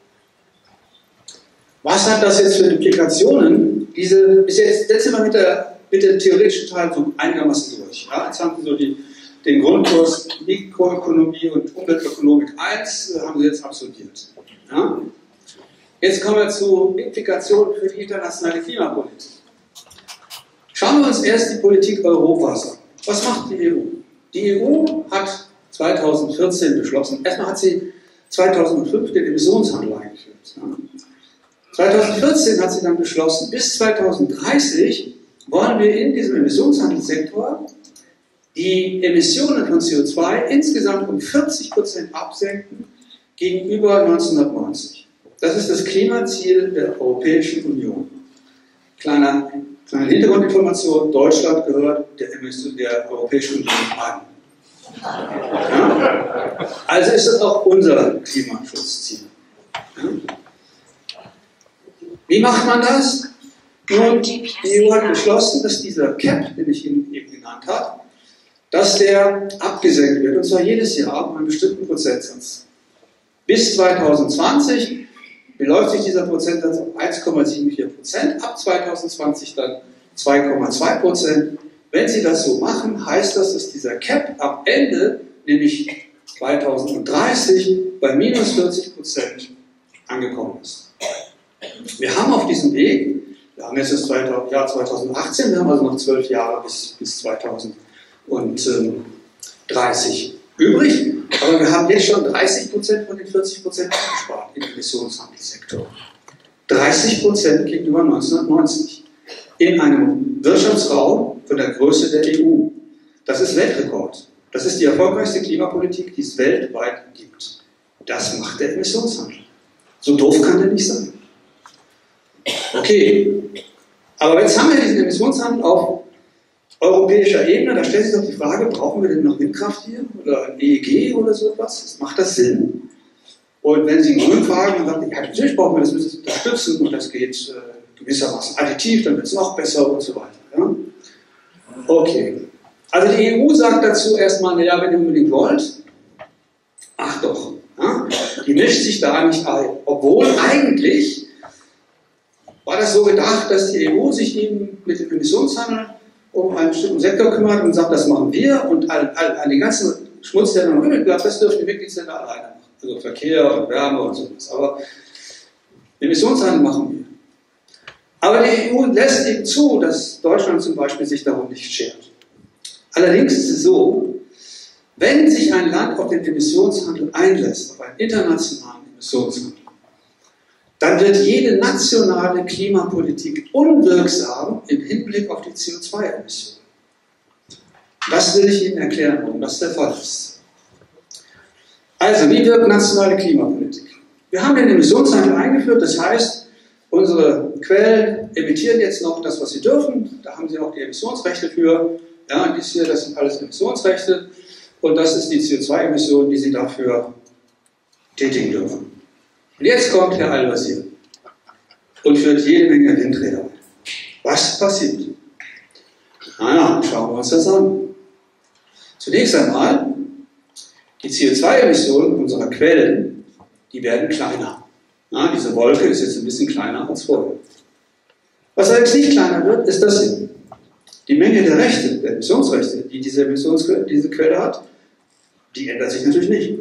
Was hat das jetzt für Implikationen? Bis jetzt sind wir mit der theoretischen Teil so einigermaßen durch. Ja? Jetzt haben wir so den Grundkurs Mikroökonomie und Umweltökonomik 1 haben Sie jetzt absolviert. Ja? Jetzt kommen wir zu Implikationen für die internationale Klimapolitik. Schauen wir uns erst die Politik Europas an. Was macht die EU? Die EU hat 2014 beschlossen, erstmal hat sie 2005 den Emissionshandel eingeführt. Ja? 2014 hat sie dann beschlossen, bis 2030 wollen wir in diesem Emissionshandelssektor die Emissionen von CO2 insgesamt um 40% absenken gegenüber 1990. Das ist das Klimaziel der Europäischen Union. Kleine Hintergrundinformation, Deutschland gehört der Europäischen Union an. Ja? Also ist das auch unser Klimaschutzziel. Ja? Wie macht man das? Nun, die EU hat beschlossen, dass dieser Cap, den ich Ihnen eben genannt habe, dass der abgesenkt wird, und zwar jedes Jahr um einen bestimmten Prozentsatz. Bis 2020 beläuft sich dieser Prozentsatz auf 1,74%, ab 2020 dann 2,2%. Wenn Sie das so machen, heißt das, dass dieser Cap am Ende, nämlich 2030, bei minus 40% angekommen ist. Wir haben auf diesem Weg, wir haben jetzt das Jahr 2018, wir haben also noch 12 Jahre bis 2030 übrig, aber wir haben jetzt schon 30% von den 40% eingespart im Emissionshandelssektor. 30% gegenüber 1990. In einem Wirtschaftsraum von der Größe der EU. Das ist Weltrekord. Das ist die erfolgreichste Klimapolitik, die es weltweit gibt. Das macht der Emissionshandel. So doof kann der nicht sein. Okay, aber jetzt haben wir diesen Emissionshandel auf europäischer Ebene, da stellt sich doch die Frage, brauchen wir denn noch Windkraft hier oder ein EEG oder so etwas? Macht das Sinn? Und wenn Sie einen Grün fragen, dann sagen die, ja, natürlich brauchen wir das, müssen wir unterstützen und das geht gewissermaßen additiv, dann wird es noch besser und so weiter. Ja? Okay, also die EU sagt dazu erstmal, naja, wenn ihr unbedingt wollt, ach doch, ja? Die mischt sich da nicht ein, obwohl eigentlich war das so gedacht, dass die EU sich eben mit dem Emissionshandel um einen bestimmten Sektor kümmert und sagt, das machen wir und an den ganzen Schmutz, der noch übrig bleibt, das dürfen die Mitgliedsländer alleine machen. Also Verkehr und Wärme und sowas. Aber Emissionshandel machen wir. Aber die EU lässt eben zu, dass Deutschland zum Beispiel sich darum nicht schert. Allerdings ist es so, Wenn sich ein Land auf den Emissionshandel einlässt, auf einen internationalen Emissionshandel, dann wird jede nationale Klimapolitik unwirksam im Hinblick auf die CO2-Emissionen. Das will ich Ihnen erklären, warum das der Fall ist. Also, wie wirkt nationale Klimapolitik? Wir haben den Emissionshandel eingeführt, das heißt, unsere Quellen emittieren jetzt noch das, was sie dürfen. Da haben sie auch die Emissionsrechte für. Ja, dies hier, das sind alles Emissionsrechte. Und das ist die CO2-Emission, die sie dafür tätigen dürfen. Und jetzt kommt Herr Al-Wazir und führt jede Menge Windräder ein. Was passiert? Naja, schauen wir uns das an. Zunächst einmal, die CO2-Emissionen unserer Quellen, die werden kleiner. Ja, diese Wolke ist jetzt ein bisschen kleiner als vorher. Was allerdings nicht kleiner wird, ist das hier. Die Menge der Rechte, der Emissionsrechte, die diese Quelle hat, die ändert sich natürlich nicht.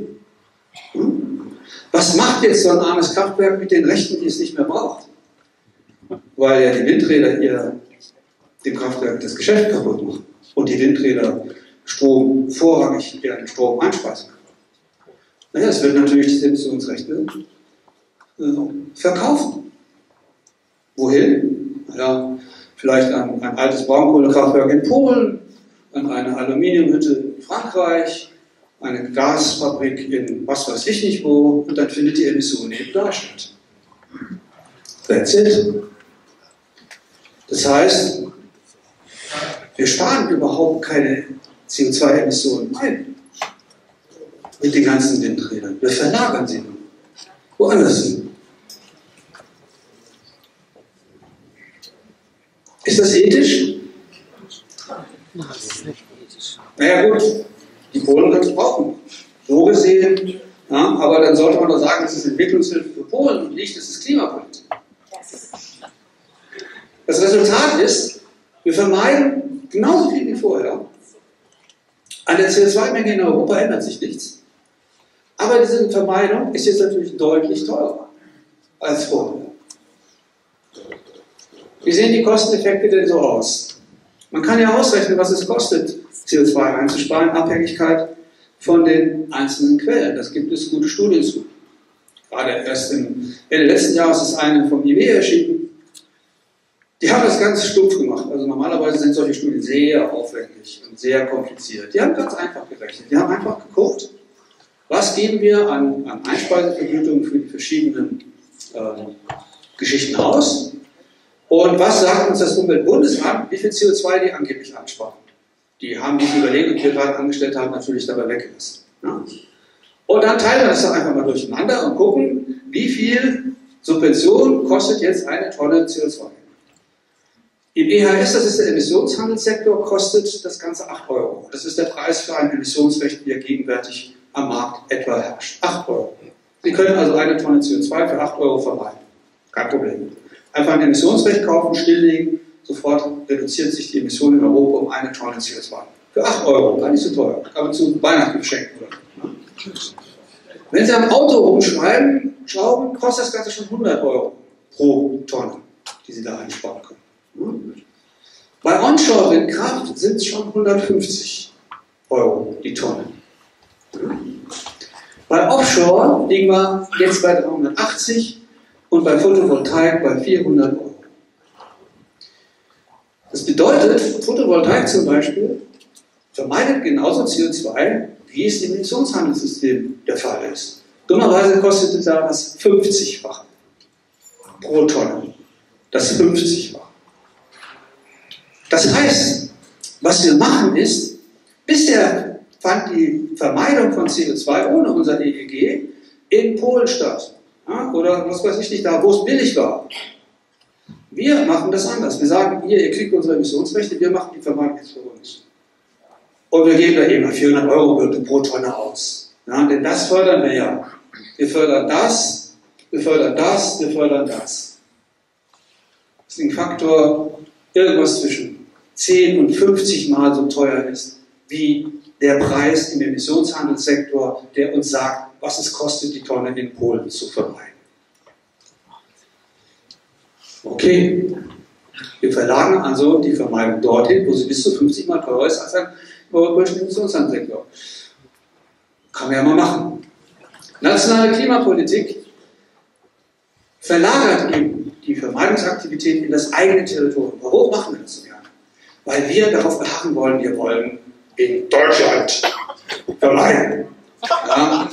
Was macht jetzt so ein armes Kraftwerk mit den Rechten, die es nicht mehr braucht? Weil ja die Windräder dem Kraftwerk das Geschäft kaputt machen und die Windräder Strom vorrangig ihren Strom einspeisen können. Naja, es wird natürlich diese Emissionsrechte verkaufen. Wohin? Ja, vielleicht an ein altes Braunkohlekraftwerk in Polen, an eine Aluminiumhütte in Frankreich, eine Gasfabrik in was weiß ich nicht wo, und dann findet die Emission eben da statt. That's it. Das heißt, wir sparen überhaupt keine CO2-Emissionen ein mit den ganzen Windrädern. Wir verlagern sie nur woanders hin. Ist das ethisch? Nein, das ist nicht ethisch. Naja gut, die Polen können es brauchen. So gesehen, ja, aber dann sollte man doch sagen, das ist Entwicklungshilfe für Polen und nicht, das ist Klimapolitik. Das Resultat ist, wir vermeiden genauso viel wie vorher. An der CO2-Menge in Europa ändert sich nichts. Aber diese Vermeidung ist jetzt natürlich deutlich teurer als vorher. Wie sehen die Kosteneffekte denn so aus? Man kann ja ausrechnen, was es kostet, CO2 einzusparen, in Abhängigkeit von den einzelnen Quellen. Das gibt es gute Studien zu. Gerade erst Ende letzten Jahres ist eine vom IW erschienen. Die haben das ganz stumpf gemacht. Also normalerweise sind solche Studien sehr aufwendig und sehr kompliziert. Die haben ganz einfach gerechnet. Die haben einfach geguckt, was geben wir an Einspeisevergütung für die verschiedenen Geschichten aus und was sagt uns das Umweltbundesamt, wie viel CO2 die angeblich einsparen. Die haben diese Überlegung, die wir gerade angestellt haben, natürlich dabei weggelassen. Ja? Und dann teilen wir das doch einfach mal durcheinander und gucken, wie viel Subvention kostet jetzt eine Tonne CO2. Im EHS, das ist der Emissionshandelssektor, kostet das Ganze 8 Euro. Das ist der Preis für ein Emissionsrecht, wie er gegenwärtig am Markt etwa herrscht. 8 Euro. Sie können also eine Tonne CO2 für 8 Euro vermeiden. Kein Problem. Einfach ein Emissionsrecht kaufen, stilllegen, sofort reduziert sich die Emission in Europa um eine Tonne CO2. Für 8 Euro, gar nicht so teuer, aber zu Weihnachten geschenkt. Oder? Wenn Sie am Auto rumschrauben, kostet das Ganze schon 100 Euro pro Tonne, die Sie da einsparen können. Bei Onshore-Windkraft sind es schon 150 Euro die Tonne. Bei Offshore liegen wir jetzt bei 380 und bei Photovoltaik bei 400 Euro. Das bedeutet, Photovoltaik zum Beispiel vermeidet genauso CO2, wie es im Emissionshandelssystem der Fall ist. Dummerweise kostet es da das 50-fache pro Tonne. Das 50-fache. Das heißt, was wir machen ist, bisher fand die Vermeidung von CO2 ohne unser EEG in Polen statt. Ja, oder was weiß ich nicht, da wo es billig war. Wir machen das anders. Wir sagen, ihr kriegt unsere Emissionsrechte, wir machen die Vermeidung jetzt für uns. Und wir geben da eben 400 Euro pro Tonne aus. Ja, denn das fördern wir ja. Wir fördern das, wir fördern das, wir fördern das. Das ist ein Faktor, irgendwas zwischen 10 und 50 Mal so teuer ist, wie der Preis im Emissionshandelssektor, der uns sagt, was es kostet, die Tonne in Polen zu vermeiden. Okay, wir verlagern also die Vermeidung dorthin, wo sie bis zu 50 Mal teurer ist als ein europäischer Emissionshandelssektor. Kann man ja mal machen. Nationale Klimapolitik verlagert eben die Vermeidungsaktivität in das eigene Territorium. Warum machen wir das so gerne? Weil wir darauf beharren wollen, wir wollen in Deutschland vermeiden. Ja.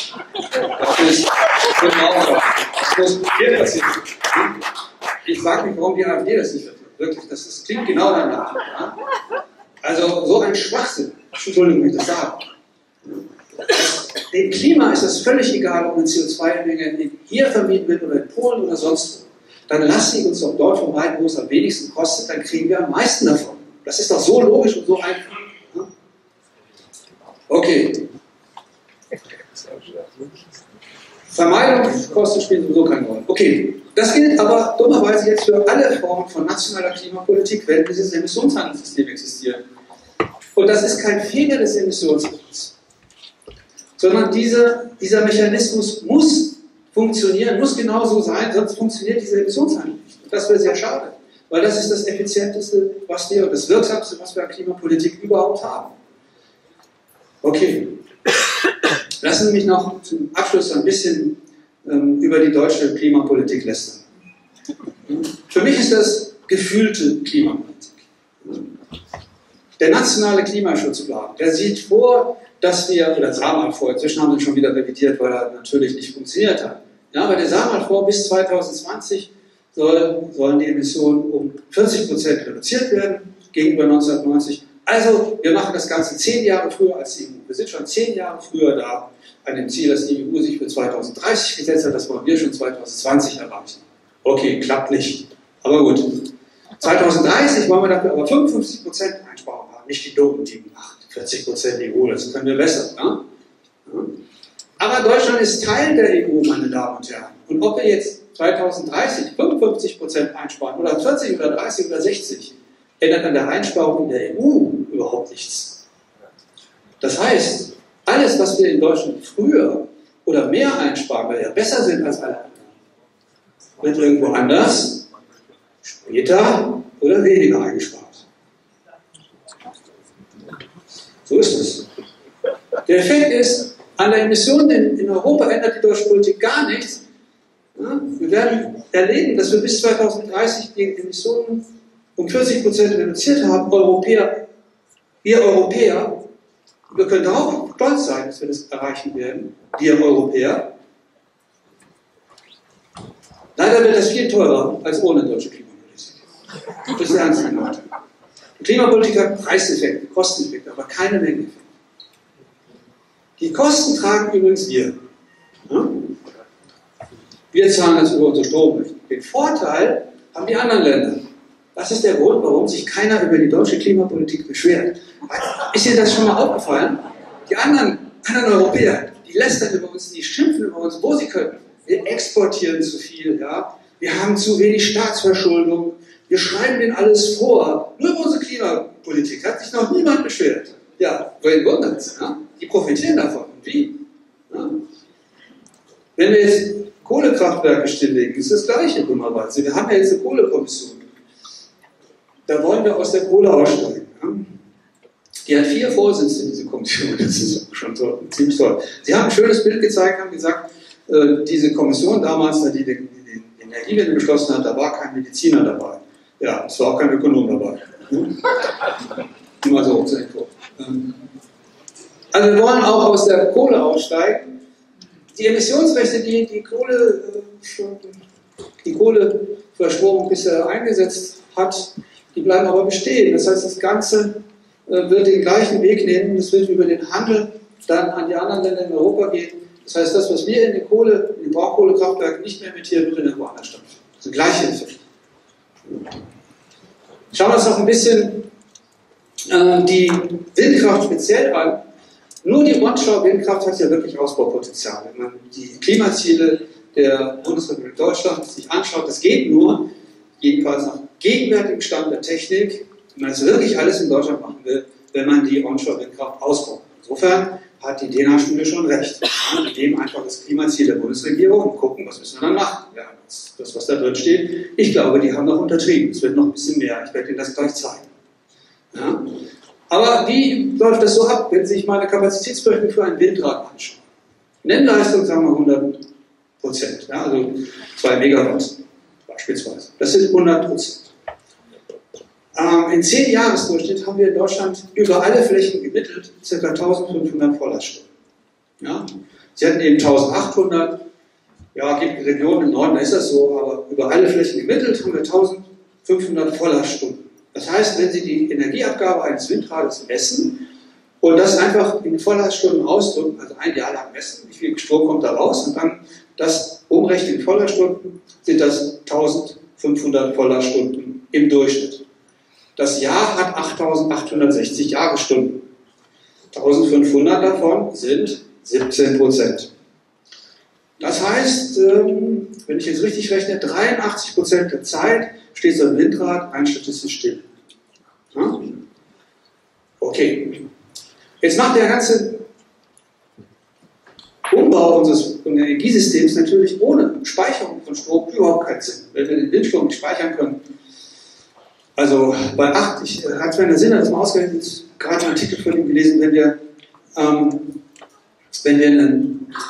Das muss hier passieren. Ich frage mich, warum die AfD das nicht vertritt. Wirklich, das klingt genau danach. Ja. Also so ein Schwachsinn. Entschuldigung, wenn ich das sage. Dem Klima ist es völlig egal, ob eine CO2-Menge hier vermieden wird oder in Polen oder sonst wo. Dann lassen Sie uns doch dort vermeiden, wo es am wenigsten kostet, dann kriegen wir am meisten davon. Das ist doch so logisch und so einfach. Ja? Okay. Vermeidungskosten spielen sowieso keine Rolle. Okay, das gilt aber dummerweise jetzt für alle Formen von nationaler Klimapolitik, wenn dieses Emissionshandelssystem existiert. Und das ist kein Fehler des Emissionshandels, sondern dieser Mechanismus muss funktionieren, muss genauso sein, sonst funktioniert dieser Emissionshandel nicht. Und das wäre sehr schade, weil das ist das Effizienteste, was wir und das Wirksamste, was wir an Klimapolitik überhaupt haben. Okay. Lassen Sie mich noch zum Abschluss ein bisschen über die deutsche Klimapolitik lästern. Für mich ist das gefühlte Klimapolitik. Der nationale Klimaschutzplan, der sieht vor, dass wir, oder sah mal vor, inzwischen haben wir schon wieder revidiert, weil er natürlich nicht funktioniert hat. Ja, aber der sah mal vor, bis 2020 sollen die Emissionen um 40% reduziert werden gegenüber 1990. Also, wir machen das Ganze 10 Jahre früher als die EU. Wir sind schon 10 Jahre früher da an dem Ziel, das die EU sich für 2030 gesetzt hat. Das wollen wir schon 2020 erreichen. Okay, klappt nicht. Aber gut. 2030 wollen wir dafür aber 55% Einsparung haben. Nicht die Dummen, die 40% EU, das können wir besser. Ne? Aber Deutschland ist Teil der EU, meine Damen und Herren. Und ob wir jetzt 2030 55% einsparen oder 40 oder 30 oder 60, ändert an der Einsparung in der EU überhaupt nichts. Das heißt, alles, was wir in Deutschland früher oder mehr einsparen, weil wir ja besser sind als alle anderen, wird irgendwo anders, später oder weniger eingespart. So ist es. Der Effekt ist, an der Emission in Europa ändert die deutsche Politik gar nichts. Ja, wir werden erleben, dass wir bis 2030 die Emissionen um 40% reduziert haben, wir Europäer, wir können darauf stolz sein, dass wir das erreichen werden, wir Europäer. Leider wird das viel teurer als ohne deutsche Klimapolitik. Das ist ernst gemeint. Die Klimapolitik hat Preiseffekte, Kosteneffekte, aber keine Mengeneffekte. Die Kosten tragen übrigens wir. Ja? Wir zahlen das über unsere Stromrechnung. Den Vorteil haben die anderen Länder. Das ist der Grund, warum sich keiner über die deutsche Klimapolitik beschwert. Ist Ihnen das schon mal aufgefallen? Die anderen Europäer, die lästern über uns, die schimpfen über uns, wo sie können. Wir exportieren zu viel, ja? Wir haben zu wenig Staatsverschuldung, wir schreiben denen alles vor. Nur über unsere Klimapolitik hat sich noch niemand beschwert. Ja, wen wundert's? Ja? Die profitieren davon. Und wie? Ja? Wenn wir jetzt Kohlekraftwerke stilllegen, ist das Gleiche dummerweise. Wir haben ja jetzt eine Kohlekommission. Da wollen wir aus der Kohle aussteigen. Ja? Die hat 4 Vorsitzende, diese Kommission. Das ist schon so, ziemlich toll. Sie haben ein schönes Bild gezeigt, haben gesagt, diese Kommission damals, die die Energiewende beschlossen hat, da war kein Mediziner dabei. Ja, es war auch kein Ökonom dabei. Nur mal so zur Info. Also wir wollen auch aus der Kohle aussteigen. Die Emissionsrechte, die Kohleverschwörung bisher eingesetzt hat, die bleiben aber bestehen. Das heißt, das Ganze wird den gleichen Weg nehmen. Es wird über den Handel dann an die anderen Länder in Europa gehen. Das heißt, das, was wir in den Braunkohlekraftwerken nicht mehr emittieren, wird in woanders stattfinden. Das ist der gleiche Effekt. Schauen wir uns noch ein bisschen die Windkraft speziell an. Nur die Onshore-Windkraft hat ja wirklich Ausbaupotenzial. Wenn man die Klimaziele der Bundesrepublik Deutschland sich anschaut, das geht nur, jedenfalls nach gegenwärtigem Stand der Technik, wenn man das wirklich alles in Deutschland machen will, wenn man die Onshore-Windkraft ausbaut. Insofern hat die DENA-Studie schon recht. Wir geben einfach das Klimaziel der Bundesregierung und gucken, was müssen wir dann machen. Ja, das, was da drin steht, ich glaube, die haben noch untertrieben. Es wird noch ein bisschen mehr. Ich werde Ihnen das gleich zeigen. Ja? Aber wie läuft das so ab, wenn Sie sich mal eine Kapazitätsberechnung für ein Windrad anschauen? Nennleistung sagen wir 100%, ja, also 2 Megawatt beispielsweise. Das sind 100%. In 10 Jahresdurchschnitt haben wir in Deutschland über alle Flächen gemittelt ca. 1500 Volllaststunden. Ja? Sie hatten eben 1800, ja, gibt Regionen im Norden, da ist das so, aber über alle Flächen gemittelt haben wir 1500 Volllaststunden. Das heißt, wenn Sie die Energieabgabe eines Windrades messen und das einfach in Volllaststunden ausdrücken, also ein Jahr lang messen, wie viel Strom kommt da raus und dann das umrechnen in Volllaststunden, sind das 1500 Volllaststunden im Durchschnitt. Das Jahr hat 8860 Jahresstunden. 1500 davon sind 17%. Das heißt, wenn ich jetzt richtig rechne, 83% der Zeit steht so ein Windrad einstatistisch still. Ja? Okay. Jetzt macht der ganze Umbau unseres Energiesystems natürlich ohne Speicherung von Strom überhaupt keinen Sinn. Wenn wir den Windstrom nicht speichern können, also bei 8, ich hatte Sven Sinner das mal ausgerechnet, gerade einen Artikel von ihm gelesen, wenn wir eine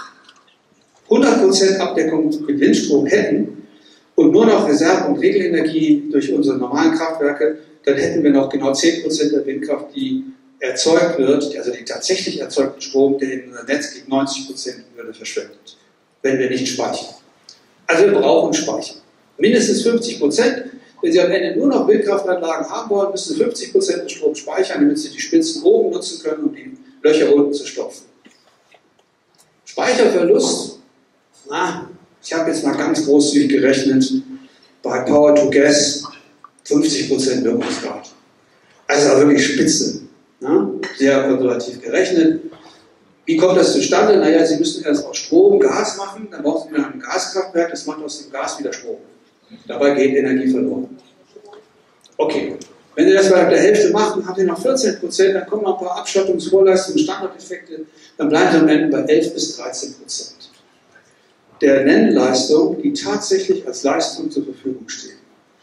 100% Abdeckung mit Windstrom hätten und nur noch Reserve- und Regelenergie durch unsere normalen Kraftwerke, dann hätten wir noch genau 10% der Windkraft, die erzeugt wird, also die tatsächlich erzeugten Strom, der in unser Netz geht, 90% würde verschwendet, wenn wir nicht speichern. Also wir brauchen Speicher. Mindestens 50%. Wenn Sie am Ende nur noch Windkraftanlagen haben wollen, müssen Sie 50% des Stroms speichern, damit Sie die Spitzen oben nutzen können, um die Löcher unten zu stopfen. Speicherverlust, ich habe jetzt mal ganz großzügig gerechnet, bei Power to Gas 50% Wirkungsgrad. Also wirklich Spitze. Sehr konservativ gerechnet. Wie kommt das zustande? Naja, Sie müssen erst aus Strom Gas machen, dann brauchen Sie wieder ein Gaskraftwerk, das macht aus dem Gas wieder Strom. Dabei geht Energie verloren. Okay, wenn Sie das bei der Hälfte machen, haben Sie noch 14%, dann kommen noch ein paar Abschottungsvorleistungen, Standardeffekte, dann bleiben Sie am Ende bei 11 bis 13% der Nennleistung, die tatsächlich als Leistung zur Verfügung stehen.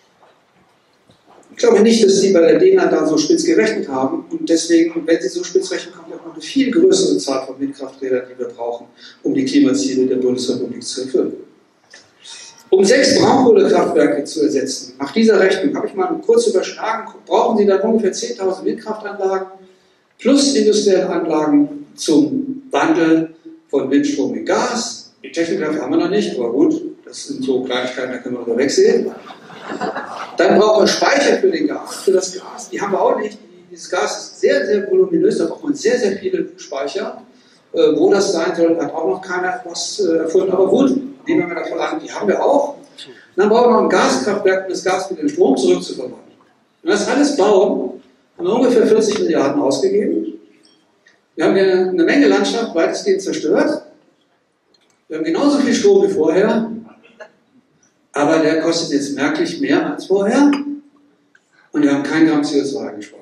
Ich glaube nicht, dass Sie bei der DENA da so spitz gerechnet haben und deswegen, wenn Sie so spitz rechnen, kommt auch noch eine viel größere Zahl von Windkrafträdern, die wir brauchen, um die Klimaziele der Bundesrepublik zu erfüllen. Um 6 Braunkohlekraftwerke zu ersetzen, nach dieser Rechnung, habe ich mal kurz überschlagen, brauchen Sie dann ungefähr 10.000 Windkraftanlagen plus industrielle Anlagen zum Wandel von Windstrom in Gas. Die Technik dafür haben wir noch nicht, aber gut, das sind so Kleinigkeiten, da können wir drüber wegsehen. Dann brauchen wir Speicher für das Gas, die haben wir auch nicht. Dieses Gas ist sehr, sehr voluminös, da braucht man sehr, sehr viele Speicher. Wo das sein soll, hat auch noch keiner was erfunden, aber gut. Nehmen wir davon an, die haben wir auch. Und dann brauchen wir noch ein Gaskraftwerk, um das Gas mit dem Strom zurückzuverwandeln. Und das alles bauen, haben wir ungefähr 40 Milliarden ausgegeben. Wir haben eine Menge Landschaft weitestgehend zerstört. Wir haben genauso viel Strom wie vorher, aber der kostet jetzt merklich mehr als vorher. Und wir haben kein Gramm CO2 gespart.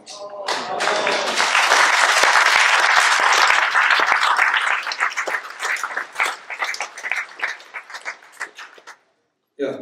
Ja.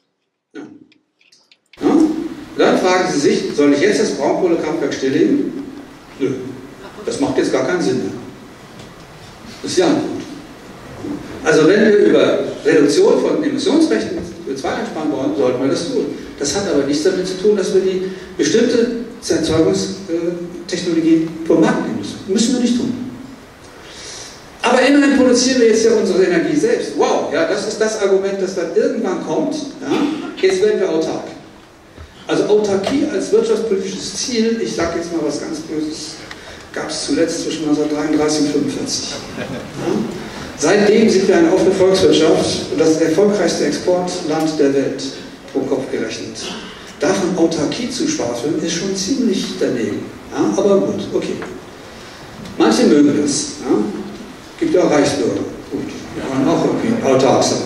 Dann fragen Sie sich, soll ich jetzt das Braunkohlekraftwerk stilllegen? Nö, das macht jetzt gar keinen Sinn mehr. Das ist die Antwort. Also wenn wir über Reduktion von Emissionsrechten CO2 einsparen wollen, sollten wir das tun. Das hat aber nichts damit zu tun, dass wir die bestimmte Erzeugungstechnologie vom Markt nehmen müssen. Müssen wir nicht tun. Aber immerhin produzieren wir jetzt ja unsere Energie selbst. Wow, ja, das ist das Argument, das dann irgendwann kommt. Ja? Jetzt werden wir autark. Also Autarkie als wirtschaftspolitisches Ziel, ich sage jetzt mal was ganz Böses, gab es zuletzt zwischen 1933 und 1945. Ja? Seitdem sind wir eine offene Volkswirtschaft und das erfolgreichste Exportland der Welt, pro Kopf gerechnet. Davon Autarkie zu schwafeln, ist schon ziemlich daneben. Ja? Aber gut, okay. Manche mögen das. Ja? Gibt ja auch Reichsbürger. Gut, die wollen auch irgendwie autark sein.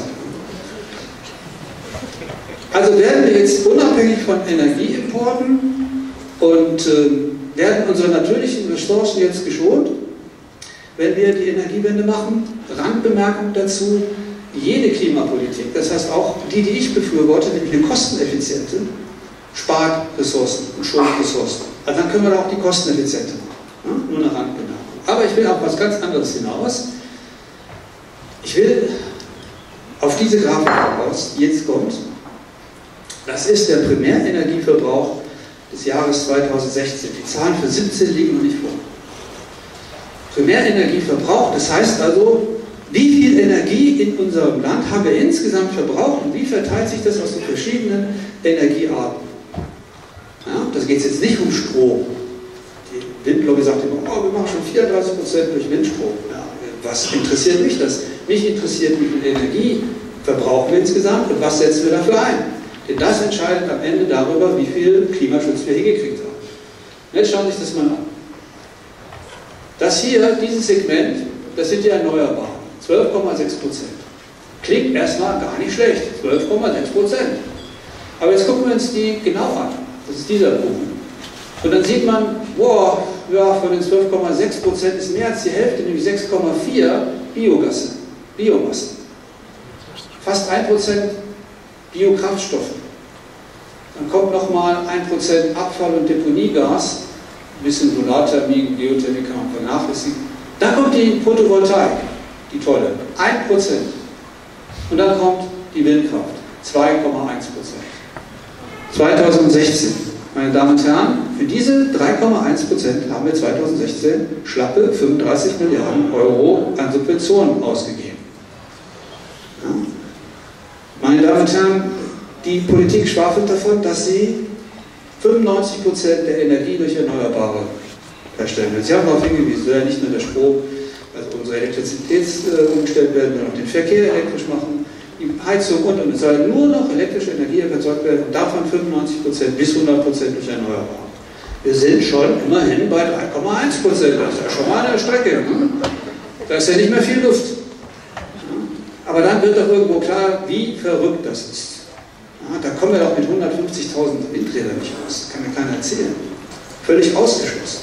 Also werden wir jetzt unabhängig von Energieimporten und werden unsere natürlichen Ressourcen jetzt geschont, wenn wir die Energiewende machen. Randbemerkung dazu, jede Klimapolitik, das heißt auch die, die ich befürworte, nämlich eine kosteneffiziente, spart Ressourcen und schont Ressourcen. Also dann können wir da auch die Kosten effizienter machen. Nur eine Randbemerkung. Aber ich will auf was ganz anderes hinaus. Ich will auf diese Grafik heraus, die jetzt kommt. Das ist der Primärenergieverbrauch des Jahres 2016. Die Zahlen für 17 liegen noch nicht vor. Primärenergieverbrauch, das heißt also, wie viel Energie in unserem Land haben wir insgesamt verbraucht und wie verteilt sich das aus den verschiedenen Energiearten. Ja, das geht jetzt nicht um Strom. Die Windlobby sagt immer, oh, wir machen schon 34% durch Windstrom. Ja, was interessiert mich das? Mich interessiert, wie viel Energie verbrauchen wir insgesamt und was setzen wir dafür ein. Denn das entscheidet am Ende darüber, wie viel Klimaschutz wir hingekriegt haben. Jetzt schauen Sie sich das mal an. Das hier, dieses Segment, das sind die Erneuerbaren. 12,6%. Klingt erstmal gar nicht schlecht. 12,6%. Aber jetzt gucken wir uns die genau an. Das ist dieser Punkt. Und dann sieht man, boah, ja, von den 12,6% ist mehr als die Hälfte, nämlich 6,4 Biomasse. Fast 1% Biokraftstoffe. Dann kommt nochmal 1% Abfall- und Deponiegas. Ein bisschen Solarthermie, Geothermie kann man vernachlässigen. Dann kommt die Photovoltaik, die tolle, 1%. Und dann kommt die Windkraft, 2,1%. 2016, meine Damen und Herren, für diese 3,1% haben wir 2016 schlappe 35 Milliarden Euro an Subventionen ausgegeben. Ja. Meine Damen und Herren, die Politik schwafelt davon, dass sie 95% der Energie durch Erneuerbare herstellen will. Sie haben darauf hingewiesen, soll ja nicht nur der Strom, also unsere Elektrizität umgestellt werden, sondern auch den Verkehr elektrisch machen, die Heizung und es soll nur noch elektrische Energie erzeugt werden und davon 95% bis 100% durch Erneuerbare. Wir sind schon immerhin bei 3,1%, das ist ja schon mal eine Strecke. Da ist ja nicht mehr viel Luft. Aber dann wird doch irgendwo klar, wie verrückt das ist. Ja, da kommen wir doch mit 150.000 Windrädern nicht aus. Das kann mir keiner erzählen. Völlig ausgeschlossen.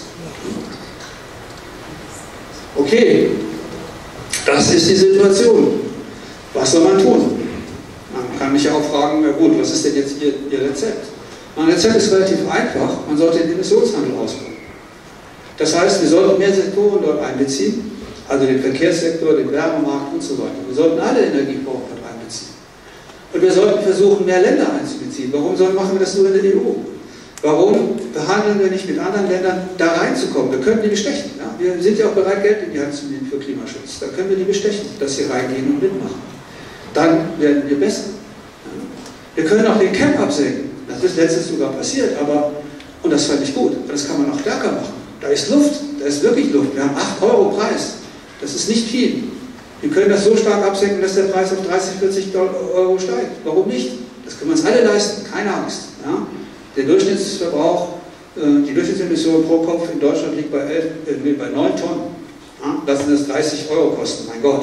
Okay, das ist die Situation. Was soll man tun? Man kann mich ja auch fragen, na gut, was ist denn jetzt Ihr Rezept? Mein Rezept ist relativ einfach. Man sollte den Emissionshandel ausbauen. Das heißt, wir sollten mehr Sektoren dort einbeziehen, also den Verkehrssektor, den Wärmemarkt und so weiter. Wir sollten alle Energiebraucher dort einbeziehen. Und wir sollten versuchen, mehr Länder einzubeziehen. Warum machen wir das nur in der EU? Warum behandeln wir nicht mit anderen Ländern, da reinzukommen? Wir können die bestechen. Ja? Wir sind ja auch bereit, Geld in die Hand zu nehmen für Klimaschutz. Da können wir die bestechen, dass sie reingehen und mitmachen. Dann werden wir besser. Ja? Wir können auch den Cap absenken. Das ist letztens sogar passiert, und das fand ich gut. Das kann man auch stärker machen. Da ist Luft, da ist wirklich Luft. Wir haben 8 Euro Preis. Das ist nicht viel. Wir können das so stark absenken, dass der Preis auf 30, 40 Euro steigt. Warum nicht? Das können wir uns alle leisten, keine Angst. Ja? Der Durchschnittsverbrauch, die Durchschnittsemission pro Kopf in Deutschland liegt bei 9 Tonnen. Ja? Lassen das 30 Euro kosten, mein Gott.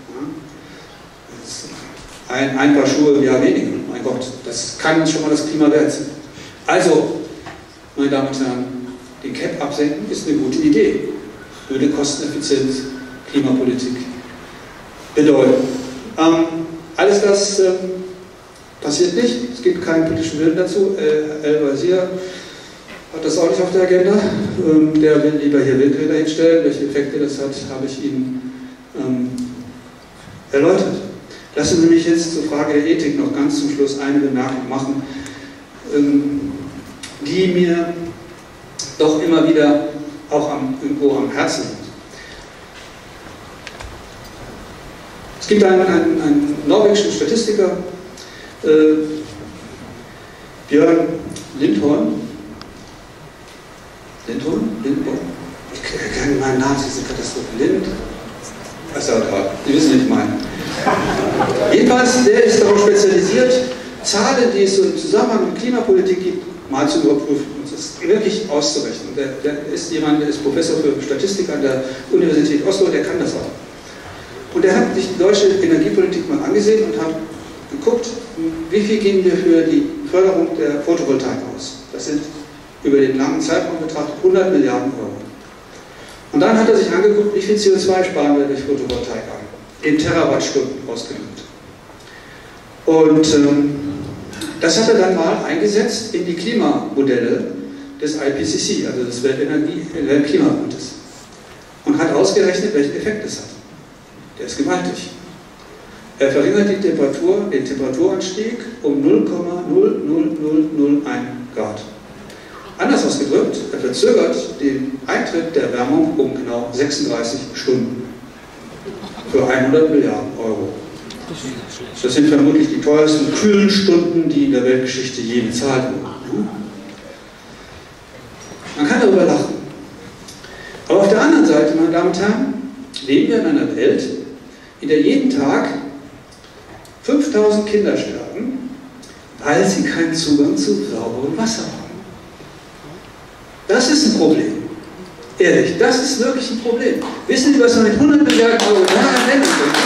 Ja? Ein paar Schuhe im Jahr weniger, mein Gott. Das kann schon mal das Klima wert sein. Also, meine Damen und Herren, den Cap absenken ist eine gute Idee. Würde kosteneffizient Klimapolitik bedeuten. Alles das passiert nicht. Es gibt keinen politischen Willen dazu. El-Wazir hat das auch nicht auf der Agenda. Der will lieber hier Windräder hinstellen. Welche Effekte das hat, habe ich Ihnen erläutert. Lassen Sie mich jetzt zur Frage der Ethik noch ganz zum Schluss eine Bemerkung machen, die mir doch immer wieder auch irgendwo am Herzen liegt. Es gibt einen norwegischen Statistiker, Björn Lindholm. Ich kann meinen Namen, diese Katastrophe. Was auch gerade, Sie wissen, was ich meine. Jedenfalls, der ist darauf spezialisiert, Zahlen, die es so im Zusammenhang mit Klimapolitik gibt, mal zu überprüfen und das wirklich auszurechnen. Der ist Professor für Statistik an der Universität Oslo, der kann das auch. Und er hat sich die deutsche Energiepolitik mal angesehen und hat geguckt, wie viel geben wir für die Förderung der Photovoltaik aus. Das sind über den langen Zeitraum betrachtet 100 Milliarden Euro. Und dann hat er sich angeguckt, wie viel CO2 sparen wir durch Photovoltaik an, in Terawattstunden ausgedrückt. Und das hat er dann mal eingesetzt in die Klimamodelle des IPCC, also des Weltklimabundes, und hat ausgerechnet, welchen Effekt es hat. Der ist gewaltig. Er verringert den Temperaturanstieg um 0,00001 Grad. Anders ausgedrückt, er verzögert den Eintritt der Erwärmung um genau 36 Stunden für 100 Milliarden Euro. Das sind vermutlich die teuersten kühlen Stunden, die in der Weltgeschichte je bezahlt wurden. Man kann darüber lachen. Aber auf der anderen Seite, meine Damen und Herren, leben wir in einer Welt, in der jeden Tag 5000 Kinder sterben, weil sie keinen Zugang zu sauberem Wasser haben. Das ist ein Problem. Ehrlich, das ist wirklich ein Problem. Wissen Sie, was man mit 100 Milliarden Euro daran ändern könnte?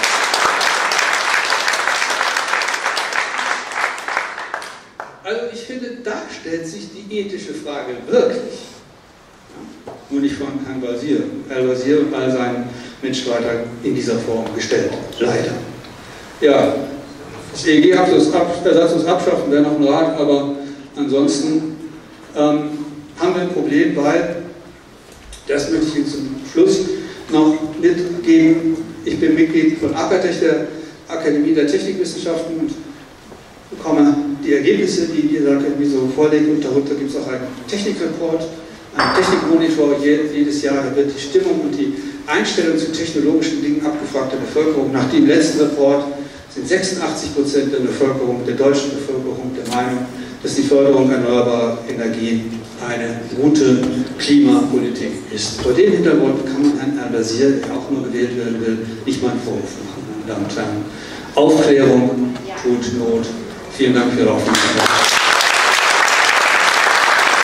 Also ich finde, da stellt sich die ethische Frage wirklich. Ja? Nur nicht von Herrn Al-Wazir und all seinen Mitstreitern in dieser Form gestellt. Leider. Ja, das EEG-Ersatzlos abschaffen wäre noch ein Rat, aber ansonsten haben wir ein Problem, weil, das möchte ich Ihnen zum Schluss noch mitgeben, ich bin Mitglied von AKTech, der Akademie der Technikwissenschaften, und bekomme die Ergebnisse, die diese Akademie so vorlegt, und darunter gibt es auch einen Technikreport, einen Technikmonitor jedes Jahr, da wird die Stimmung und die Einstellung zu technologischen Dingen abgefragt der Bevölkerung. Nach dem letzten Report sind 86% der Bevölkerung, der deutschen Bevölkerung, der Meinung, dass die Förderung erneuerbarer Energien eine gute Klimapolitik ist. Vor dem Hintergrund kann man Herrn Al-Wazir, der auch nur gewählt werden will, nicht mal einen Vorwurf machen, meine Damen und Herren. Aufklärung tut Not. Vielen Dank für Ihre Aufmerksamkeit.